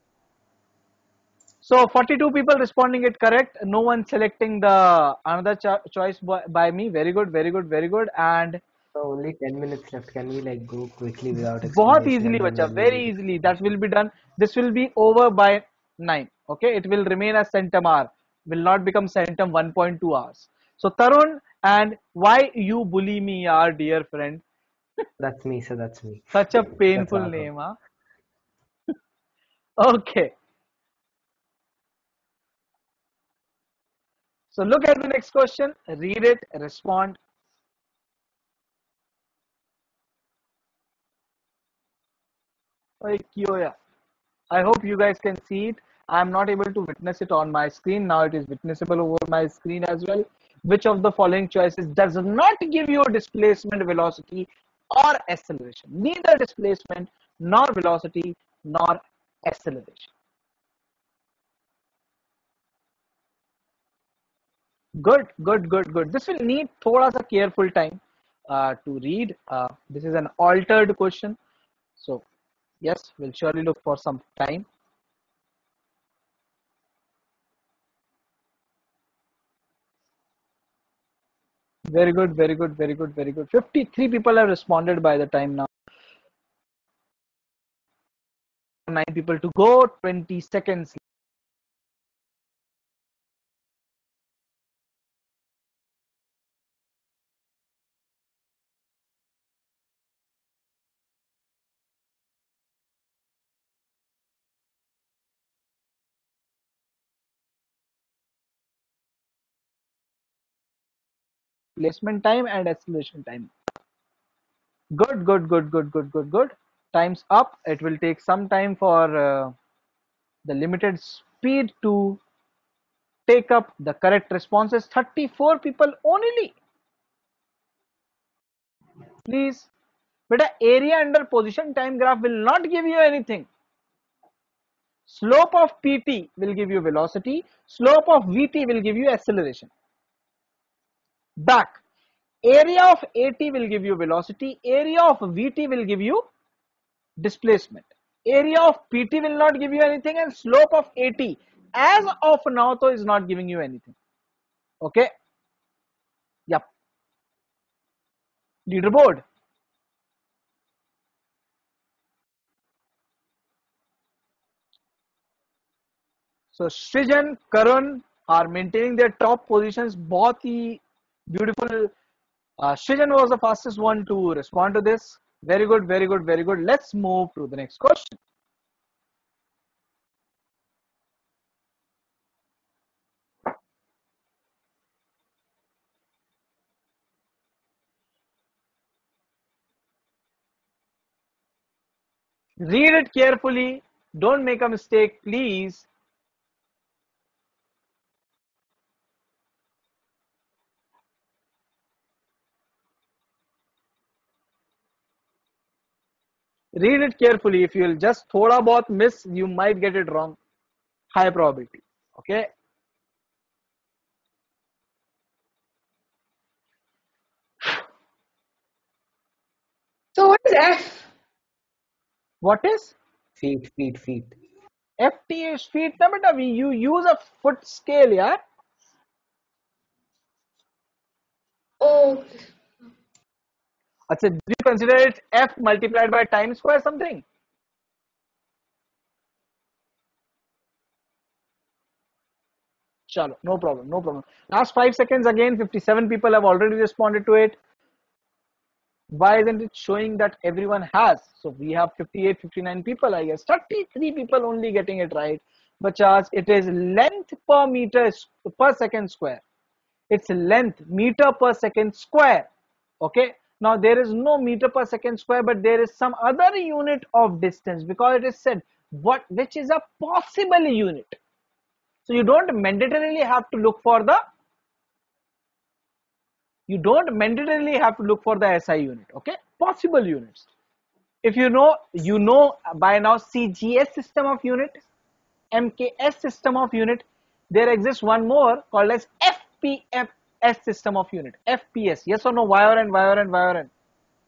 S1: So 42 people responding it correct. No one selecting the another choice by me. Very good, very good, very good. And
S2: So only 10 minutes left. Can we like go quickly without
S1: बहुत
S2: explanation
S1: easily,
S2: and then
S1: bacha.
S2: when we
S1: Very
S2: leave?
S1: easily. That will be done. This will be over by 9. Okay, it will remain as Centum R. Will not become Centum 1.2 hours. So Tarun, and why you bully me, our dear friend?
S2: That's me, so that's me.
S1: Such a
S2: That's
S1: painful
S2: Raghav.
S1: name, huh? Okay. So look at the next question. Read it. Respond. Oye, Kiyoya. I hope you guys can see it. I'm not able to witness it on my screen. Now it is witnessable over my screen as well. Which of the following choices does not give you displacement, velocity, or acceleration? Neither displacement, nor velocity, nor acceleration. Good, good, good, good. This will need thoda sa careful time to read. This is an altered question. So, yes, we'll surely look for some time. Very good, very good, very good, very good. 53 people have responded by the time now. 9 people to go, 20 seconds. Placement time and acceleration time. Good, good, good, good, good, good, good. Time's up. It will take some time for the limited speed to take up the correct responses. 34 people only. Please. But area under position time graph will not give you anything. Slope of PT will give you velocity. Slope of VT will give you acceleration. Back. Area of AT will give you velocity. Area of VT will give you displacement. Area of PT will not give you anything, and slope of AT as of now though is not giving you anything. Okay. Yep. Leaderboard. So Srijan, Karun are maintaining their top positions. बहुत ही beautiful. Srijan was the fastest one to respond to this. Very good, very good, very good. Let's move to the next question. Read it carefully. Don't make a mistake, please. Read it carefully. If you'll just thoda bahut miss, you might get it wrong. High probability. Okay.
S3: So what is F?
S1: What is?
S2: Feet.
S1: FT is feet. No, you use a foot scale, yeah.
S3: Oh,
S1: Achha, do you consider it f multiplied by time square something? Chalo, no problem, no problem. Last 5 seconds again, 57 people have already responded to it. Why isn't it showing that everyone has? So we have 58, 59 people, I guess. 33 people only getting it right. But Charles, it is length per meter per second square. It's length meter per second square. Okay. Now there is no meter per second square, but there is some other unit of distance because it is said which is a possible unit. So you don't mandatorily have to look for the SI unit. Okay. Possible units. If you know by now CGS system of unit, MKS system of unit. There exists one more called as FPS system of unit. FPS. Yes or no? Y or N? Y or N? Y or N?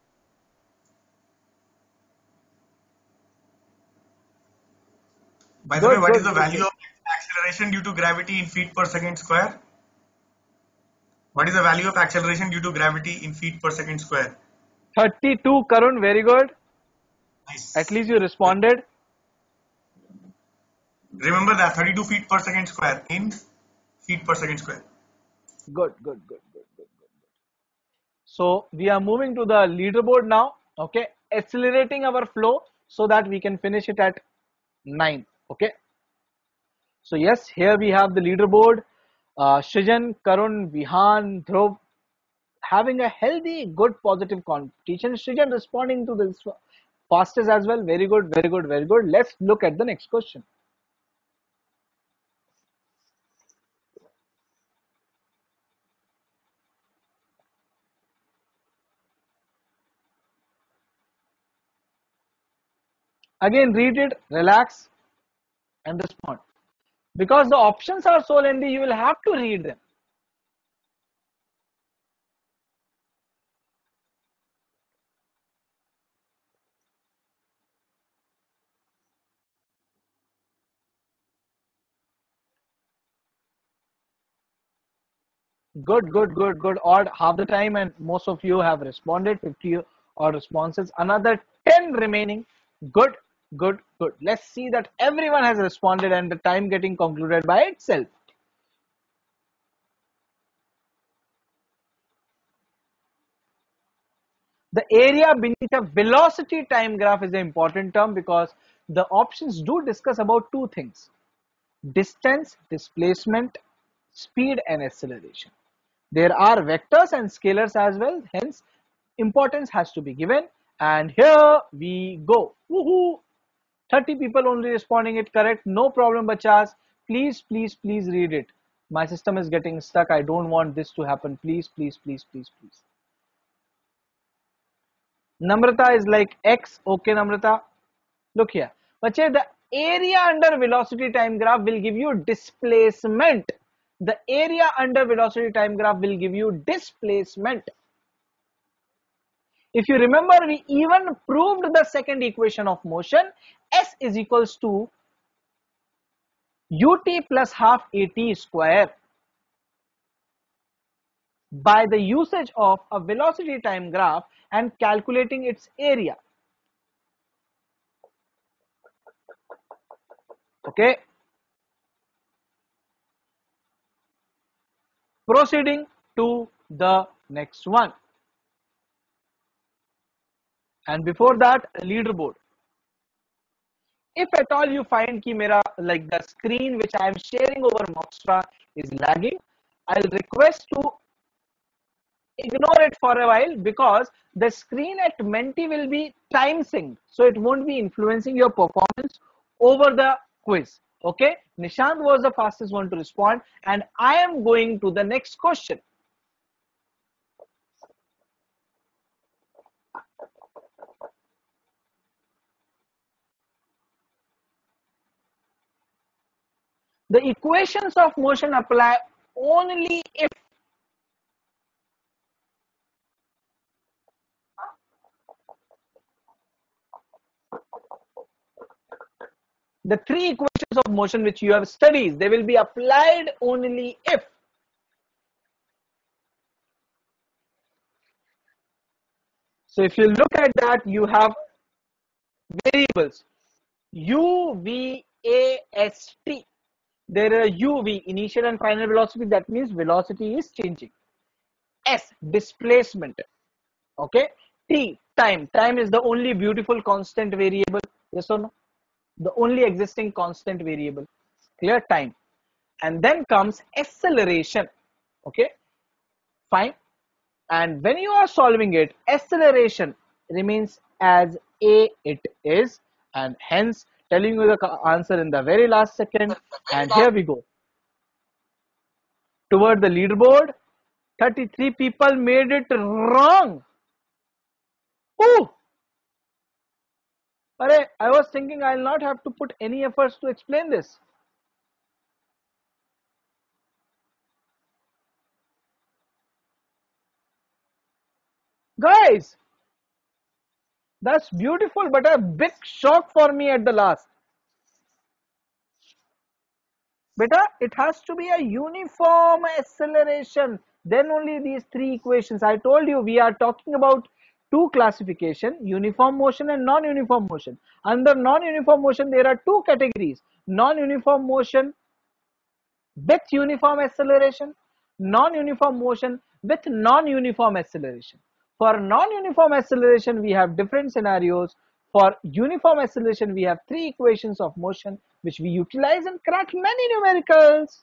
S10: By the way, what is the value of acceleration due to gravity in feet per second square? What is the value of acceleration due to gravity in feet per second square?
S1: 32, Karun. Very good.
S10: Nice.
S1: At least you responded.
S10: Remember that 32 feet per second square in feet per second square.
S1: Good. So we are moving to the leaderboard now. Okay. Accelerating our flow so that we can finish it at 9. Okay. So yes, here we have the leaderboard. Shrijan, Karun, Vihan, Dhruv having a healthy, good, positive competition. Shrijan responding to this fastest as well. Very good. Let's look at the next question. Again, read it, relax, and respond. Because the options are so lengthy, you will have to read them. Good. Odd half the time, and most of you have responded. 50 odd responses. Another 10 remaining. Good. Let's see that everyone has responded and the time getting concluded by itself. The area beneath a velocity time graph is an important term because the options do discuss about two things: distance, displacement, speed, and acceleration. There are vectors and scalars as well, hence importance has to be given. And here we go. Woohoo! 30 people only responding it correct. No problem, bachas. Please read it. My system is getting stuck. I don't want this to happen. Please. Namrata is like X. Okay, Namrata. Look here. Bache, the area under velocity time graph will give you displacement. The area under velocity time graph will give you displacement. If you remember, we even proved the second equation of motion. S is equals to ut plus half at square by the usage of a velocity time graph and calculating its area. Okay. Proceeding to the next one. And before that, leaderboard. If at all you find ki mera, like the screen which I am sharing over Moxtra is lagging, I'll request to ignore it for a while because the screen at Menti will be time synced, so it won't be influencing your performance over the quiz. Okay, Nishant was the fastest one to respond, and I am going to the next question. The equations of motion apply only if the three equations of motion which you have studied, they will be applied only if So if you look at that, you have variables u, v, a, s, t. There are u, v, initial and final velocity. That means velocity is changing. S, displacement. Okay. T, time. Time is the only beautiful constant variable. Yes or no? The only existing constant variable. Clear? Time. And then comes acceleration. Okay. Fine. And when you are solving it, acceleration remains as A it is, and hence telling you the answer in the very last second. And here we go. Toward the leaderboard, 33 people made it wrong. Oh! I was thinking I'll not have to put any efforts to explain this. Guys, that's beautiful, but a big shock for me at the last. Beta, it has to be a uniform acceleration. Then only these three equations. I told you we are talking about two classification, uniform motion and non-uniform motion. Under non-uniform motion, there are two categories. Non-uniform motion with uniform acceleration, non-uniform motion with non-uniform acceleration. For non-uniform acceleration, we have different scenarios. For uniform acceleration, we have three equations of motion which we utilize and crack many numericals.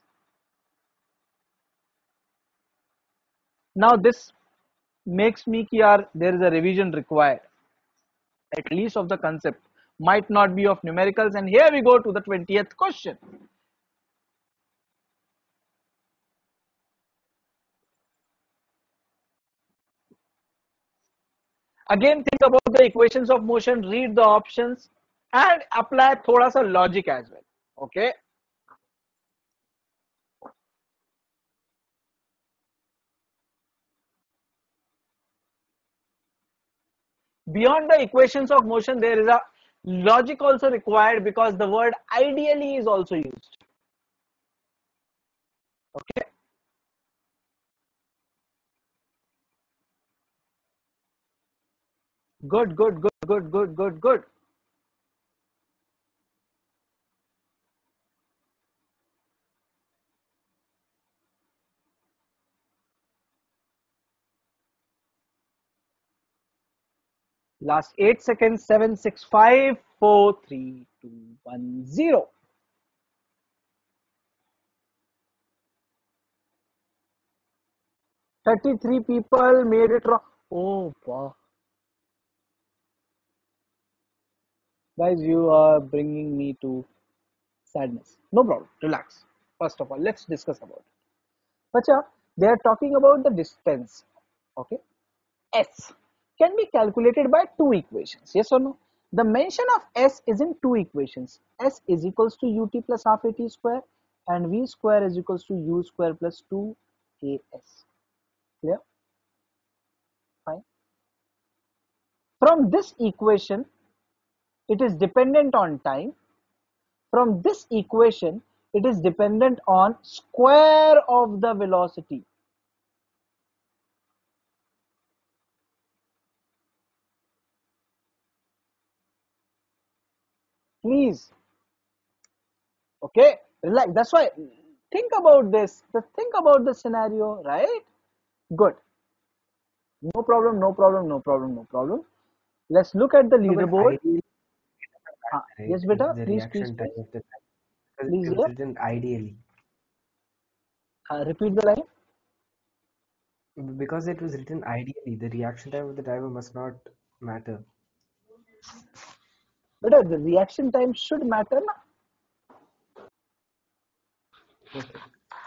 S1: Now this makes me clear there is a revision required, at least of the concept, might not be of numericals. And here we go to the 20th question. Again, think about the equations of motion, read the options and apply thoda sa logic as well. Okay. Beyond the equations of motion, there is a logic also required because the word ideally is also used. Okay. Good, good, good, good, good, good, good. Last 8 seconds. 7, 6, 5, 4, 3, 2, 1, 0. "33 people made it wrong." Oh wow. Guys, you are bringing me to sadness. No problem. Relax. First of all, let's discuss about it. Bacha, they are talking about the distance. Okay. S can be calculated by two equations. Yes or no? The mention of S is in two equations. S is equals to ut plus half at square and v square is equals to u square plus 2as. Clear? Fine. From this equation, it is dependent on time. From this equation, it is dependent on square of the velocity. Please. Okay, relax. That's why think about this. Think about the scenario, right? Good. No problem, no problem, no problem, no problem. Let's look at the
S2: No, but
S1: leaderboard.
S2: ideally, right?
S1: Yes, beta.
S2: The
S1: Please, please,
S2: reaction time
S1: please.
S2: of the time. Because
S1: Please,
S2: it was
S1: yeah.
S2: written ideally.
S1: Repeat the line.
S2: Because it was written ideally, the reaction time of the timer must not matter.
S1: Beta, the reaction time should matter, na?
S2: Okay.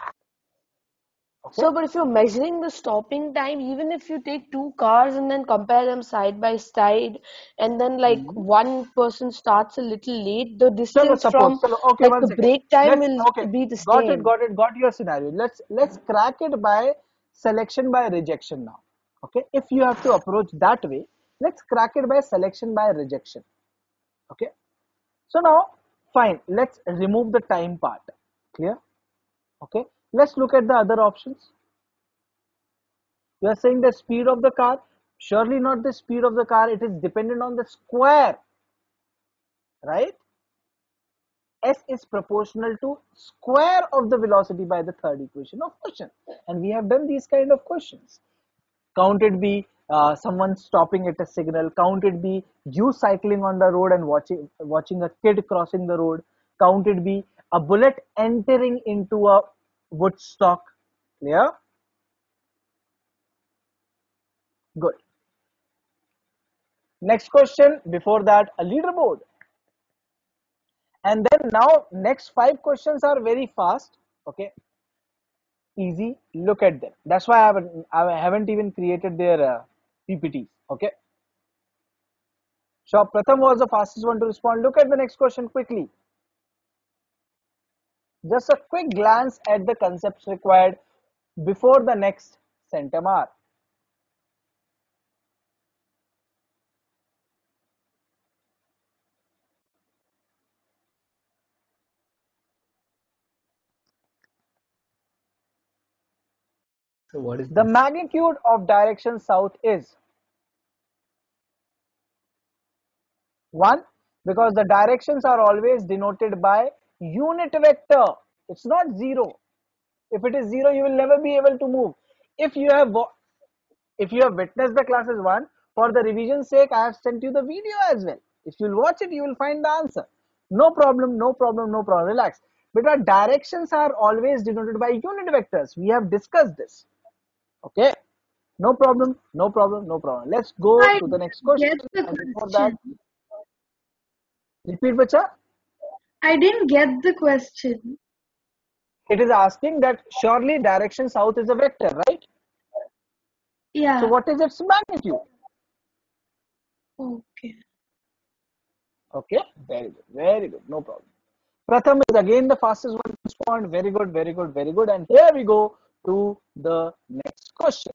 S7: So, but if you're measuring the stopping time, even if you take two cars and then compare them side by side, and then like one person starts a little late, the
S1: Chalo,
S7: distance from
S1: okay,
S7: like
S1: one
S7: the
S1: second.
S7: break time
S1: Let's
S7: will be the
S1: got it,
S7: same.
S1: got your scenario. Let's crack it by selection by rejection now. Okay, if you have to approach that way, let's crack it by selection by rejection. Okay, so now fine, let's remove the time part. Clear? Okay, let's look at the other options. You are saying the speed of the car Surely not the speed of the car. It is dependent on the square, right? S is proportional to square of the velocity by the third equation of motion. And we have done these kind of questions. Count it be someone stopping at a signal. Count it be you cycling on the road and watching a kid crossing the road. Count it be a bullet entering into a Woodstock. Clear? Good. Next question. Before that, a leaderboard. And then now next 5 questions are very fast. Okay, easy. Look at them. That's why I haven't even created their PPTs. Okay. So Pratham was the fastest one to respond. Look at the next question quickly. Just a quick glance at the concepts required before the next centimar.
S2: So what is
S1: The
S2: this?
S1: magnitude of direction south is 1, because the directions are always denoted by unit vector. It's not 0. If it is 0, you will never be able to move. If you have witnessed the classes 1, for the revision sake, I have sent you the video as well. If you'll watch it, you will find the answer. No problem, no problem, no problem. Relax. But our directions are always denoted by unit vectors. We have discussed this. Okay. No problem, no problem, no problem. Let's go
S6: I
S1: to the next question.
S6: get the
S1: And before that,
S6: question.
S1: repeat, bacha.
S6: I didn't get the question.
S1: It is asking that surely direction south is a vector, right? So
S6: Yeah.
S1: what is its magnitude?
S6: Okay.
S1: Okay, very good, no problem. Pratham is again the fastest one to respond. Very good, very good, very good. And here we go to the next question.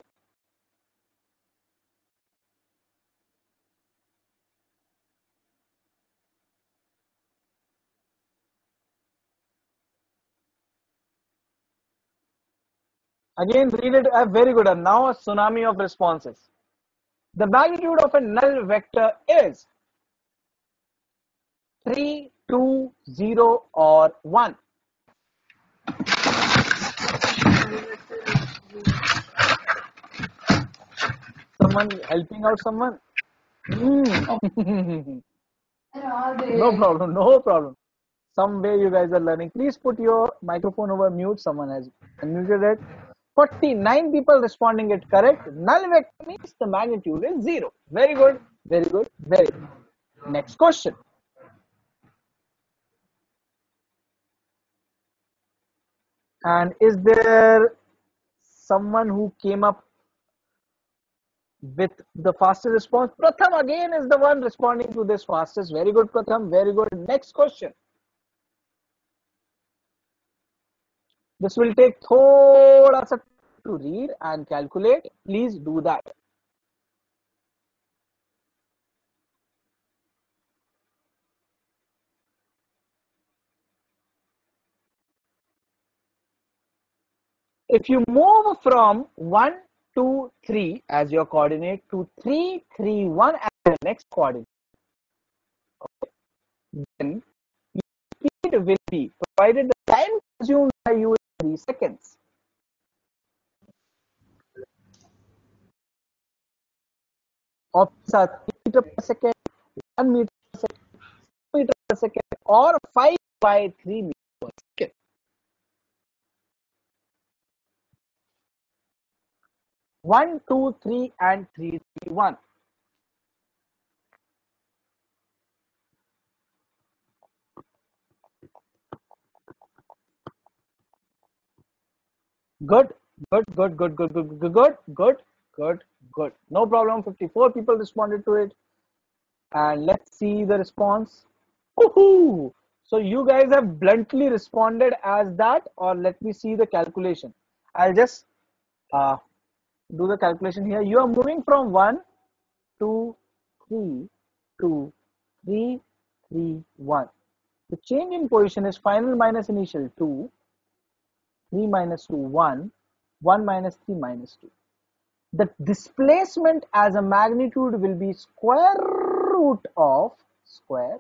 S1: Again, read it. Very good. And now a tsunami of responses. The magnitude of a null vector is 3, 2, 0, or 1. Someone helping out someone? No problem, no problem. Some way you guys are learning. Please put your microphone over mute. Someone has unmuted it. 49 people responding it correct. Null vector means the magnitude is 0. Very good, very good, very good. Next question. And is there someone who came up with the fastest response? Pratham again is the one responding to this fastest. Very good, Pratham. Very good. Next question. This will take thoda sa to read and calculate. Please do that. If you move from 1, 2, 3 as your coordinate to 3, 3, 1 as the next coordinate, okay, then your speed will be, provided the time consumed by you is 3 seconds. Options are 3 meter per second, 1 meter per second, 2 meter per second, or 5 by 3 meters per second. One, two, three, and 3, 3, 1. Good, good, good, good, good, good, good, good, good, good, good. No problem. 54 people responded to it. And let's see the response. Woohoo! So you guys have bluntly responded as that, or let me see the calculation. I'll just do the calculation here. You are moving from 1, 2, 3 to 3, 3, 1. The change in position is final minus initial 2, 3 minus 2, 1, 1 minus 3 minus 2. the displacement as a magnitude will be square root of square,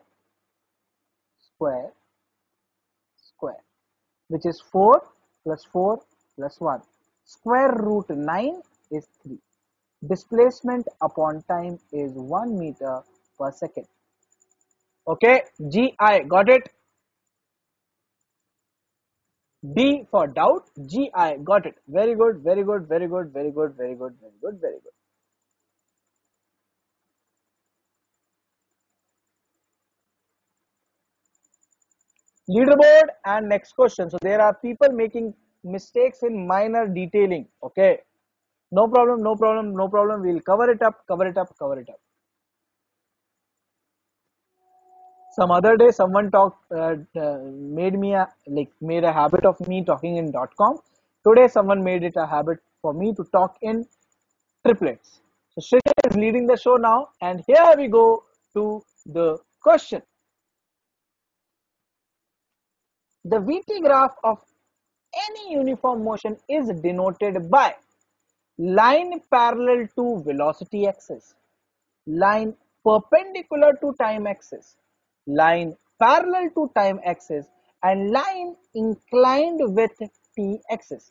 S1: which is 4 plus 4 plus 1. Square root 9 is 3. Displacement upon time is 1 meter per second. Okay, GI, got it? D for doubt, GI, got it. Very good, very good, very good, very good, very good, very good, very good. Leaderboard and next question. So there are people making mistakes in minor detailing. Okay, no problem, no problem, no problem. We'll cover it up, cover it up, cover it up. Some other day, someone made a habit of me talking in .com. Today, someone made it a habit for me to talk in triplets. So Shrija is leading the show now, and here we go to the question. The VT graph of any uniform motion is denoted by line parallel to velocity axis, line perpendicular to time axis, line parallel to time axis, and line inclined with t axis.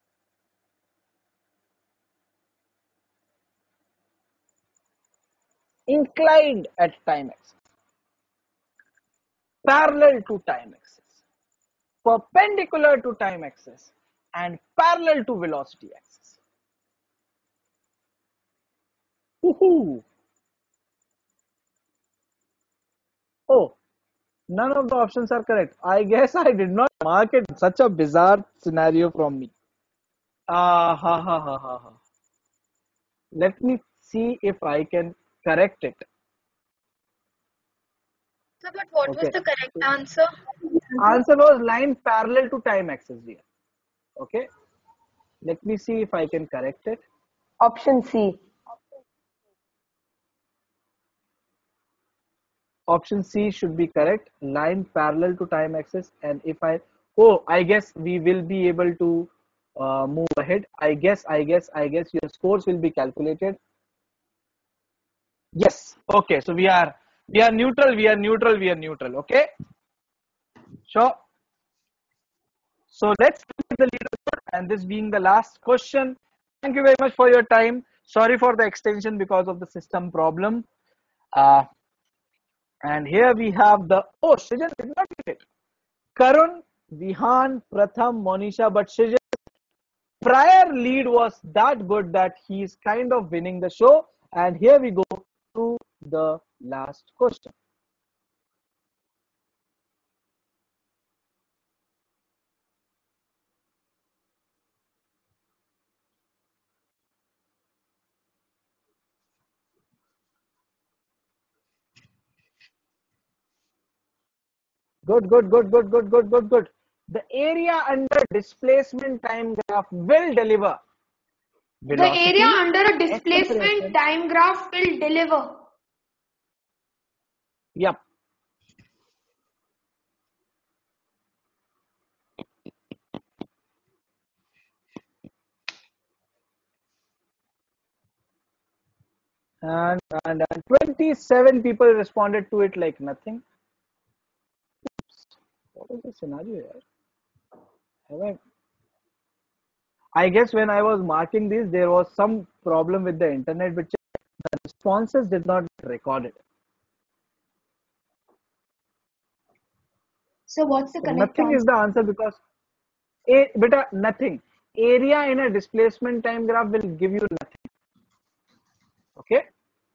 S1: Inclined at time axis, parallel to time axis, perpendicular to time axis, and parallel to velocity axis. Woohoo! Oh, none of the options are correct. I guess I did not mark it. Such a bizarre scenario from me. Ha ha ha ha ha. Let me see if I can correct it.
S12: So, but what was the correct answer?
S1: Answer was line parallel to time axis here. Okay. Let me see if I can correct it.
S7: Option C.
S1: Option C should be correct. Line parallel to time axis. And if I guess we will be able to move ahead. I guess your scores will be calculated. Yes. Okay. So we are neutral. Okay. Sure. So let's look at the leaderboard, and this being the last question. Thank you very much for your time. Sorry for the extension because of the system problem. And here we have the Srijan did not get it. Karun, Vihan, Pratham, Monisha, but Srijan's prior lead was that good that he is kind of winning the show. And here we go to the last question. Good. The area under displacement time graph will deliver velocity.
S6: The area under a displacement time graph will deliver.
S1: Yep. And 27 people responded to it like nothing. Oops. What is the scenario here? I guess when I was marking this, there was some problem with the internet, which the responses did not get recorded.
S12: So what's the correct
S1: Nothing
S12: answer?
S1: is the answer because nothing. Area in a displacement time graph will give you nothing. Okay.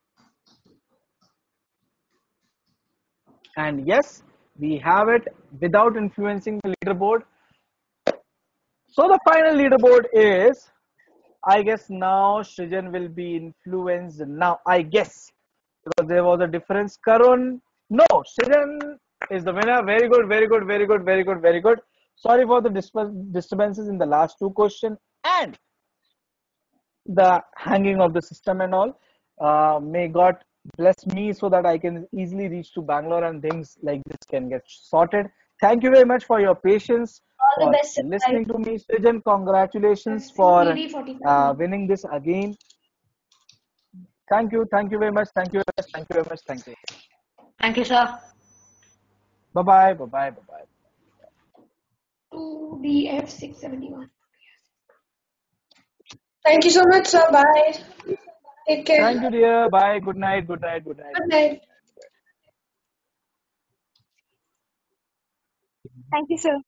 S1: And yes, we have it without influencing the leaderboard. So the final leaderboard is, I guess now Srijan will be influenced now. I guess because there was a difference. Karun, no, Srijan is the winner. Very good. Sorry for the disturbances in the last two questions and the hanging of the system and all. May God bless me so that I can easily reach to Bangalore and things like this can get sorted. Thank you very much for your patience,
S12: All the
S1: for
S12: best.
S1: listening to me. Srijan, congratulations for winning this again. Thank you very much. Thank you very much. Thank you very much. Thank you.
S12: Thank you, sir.
S1: Bye bye. Bye bye. Bye bye.
S6: 2DF671.
S3: Thank you so much, sir. Bye. Take care.
S1: Thank you, dear. Bye. Good night. Good night. Good night.
S3: Good night.
S12: Thank you, sir.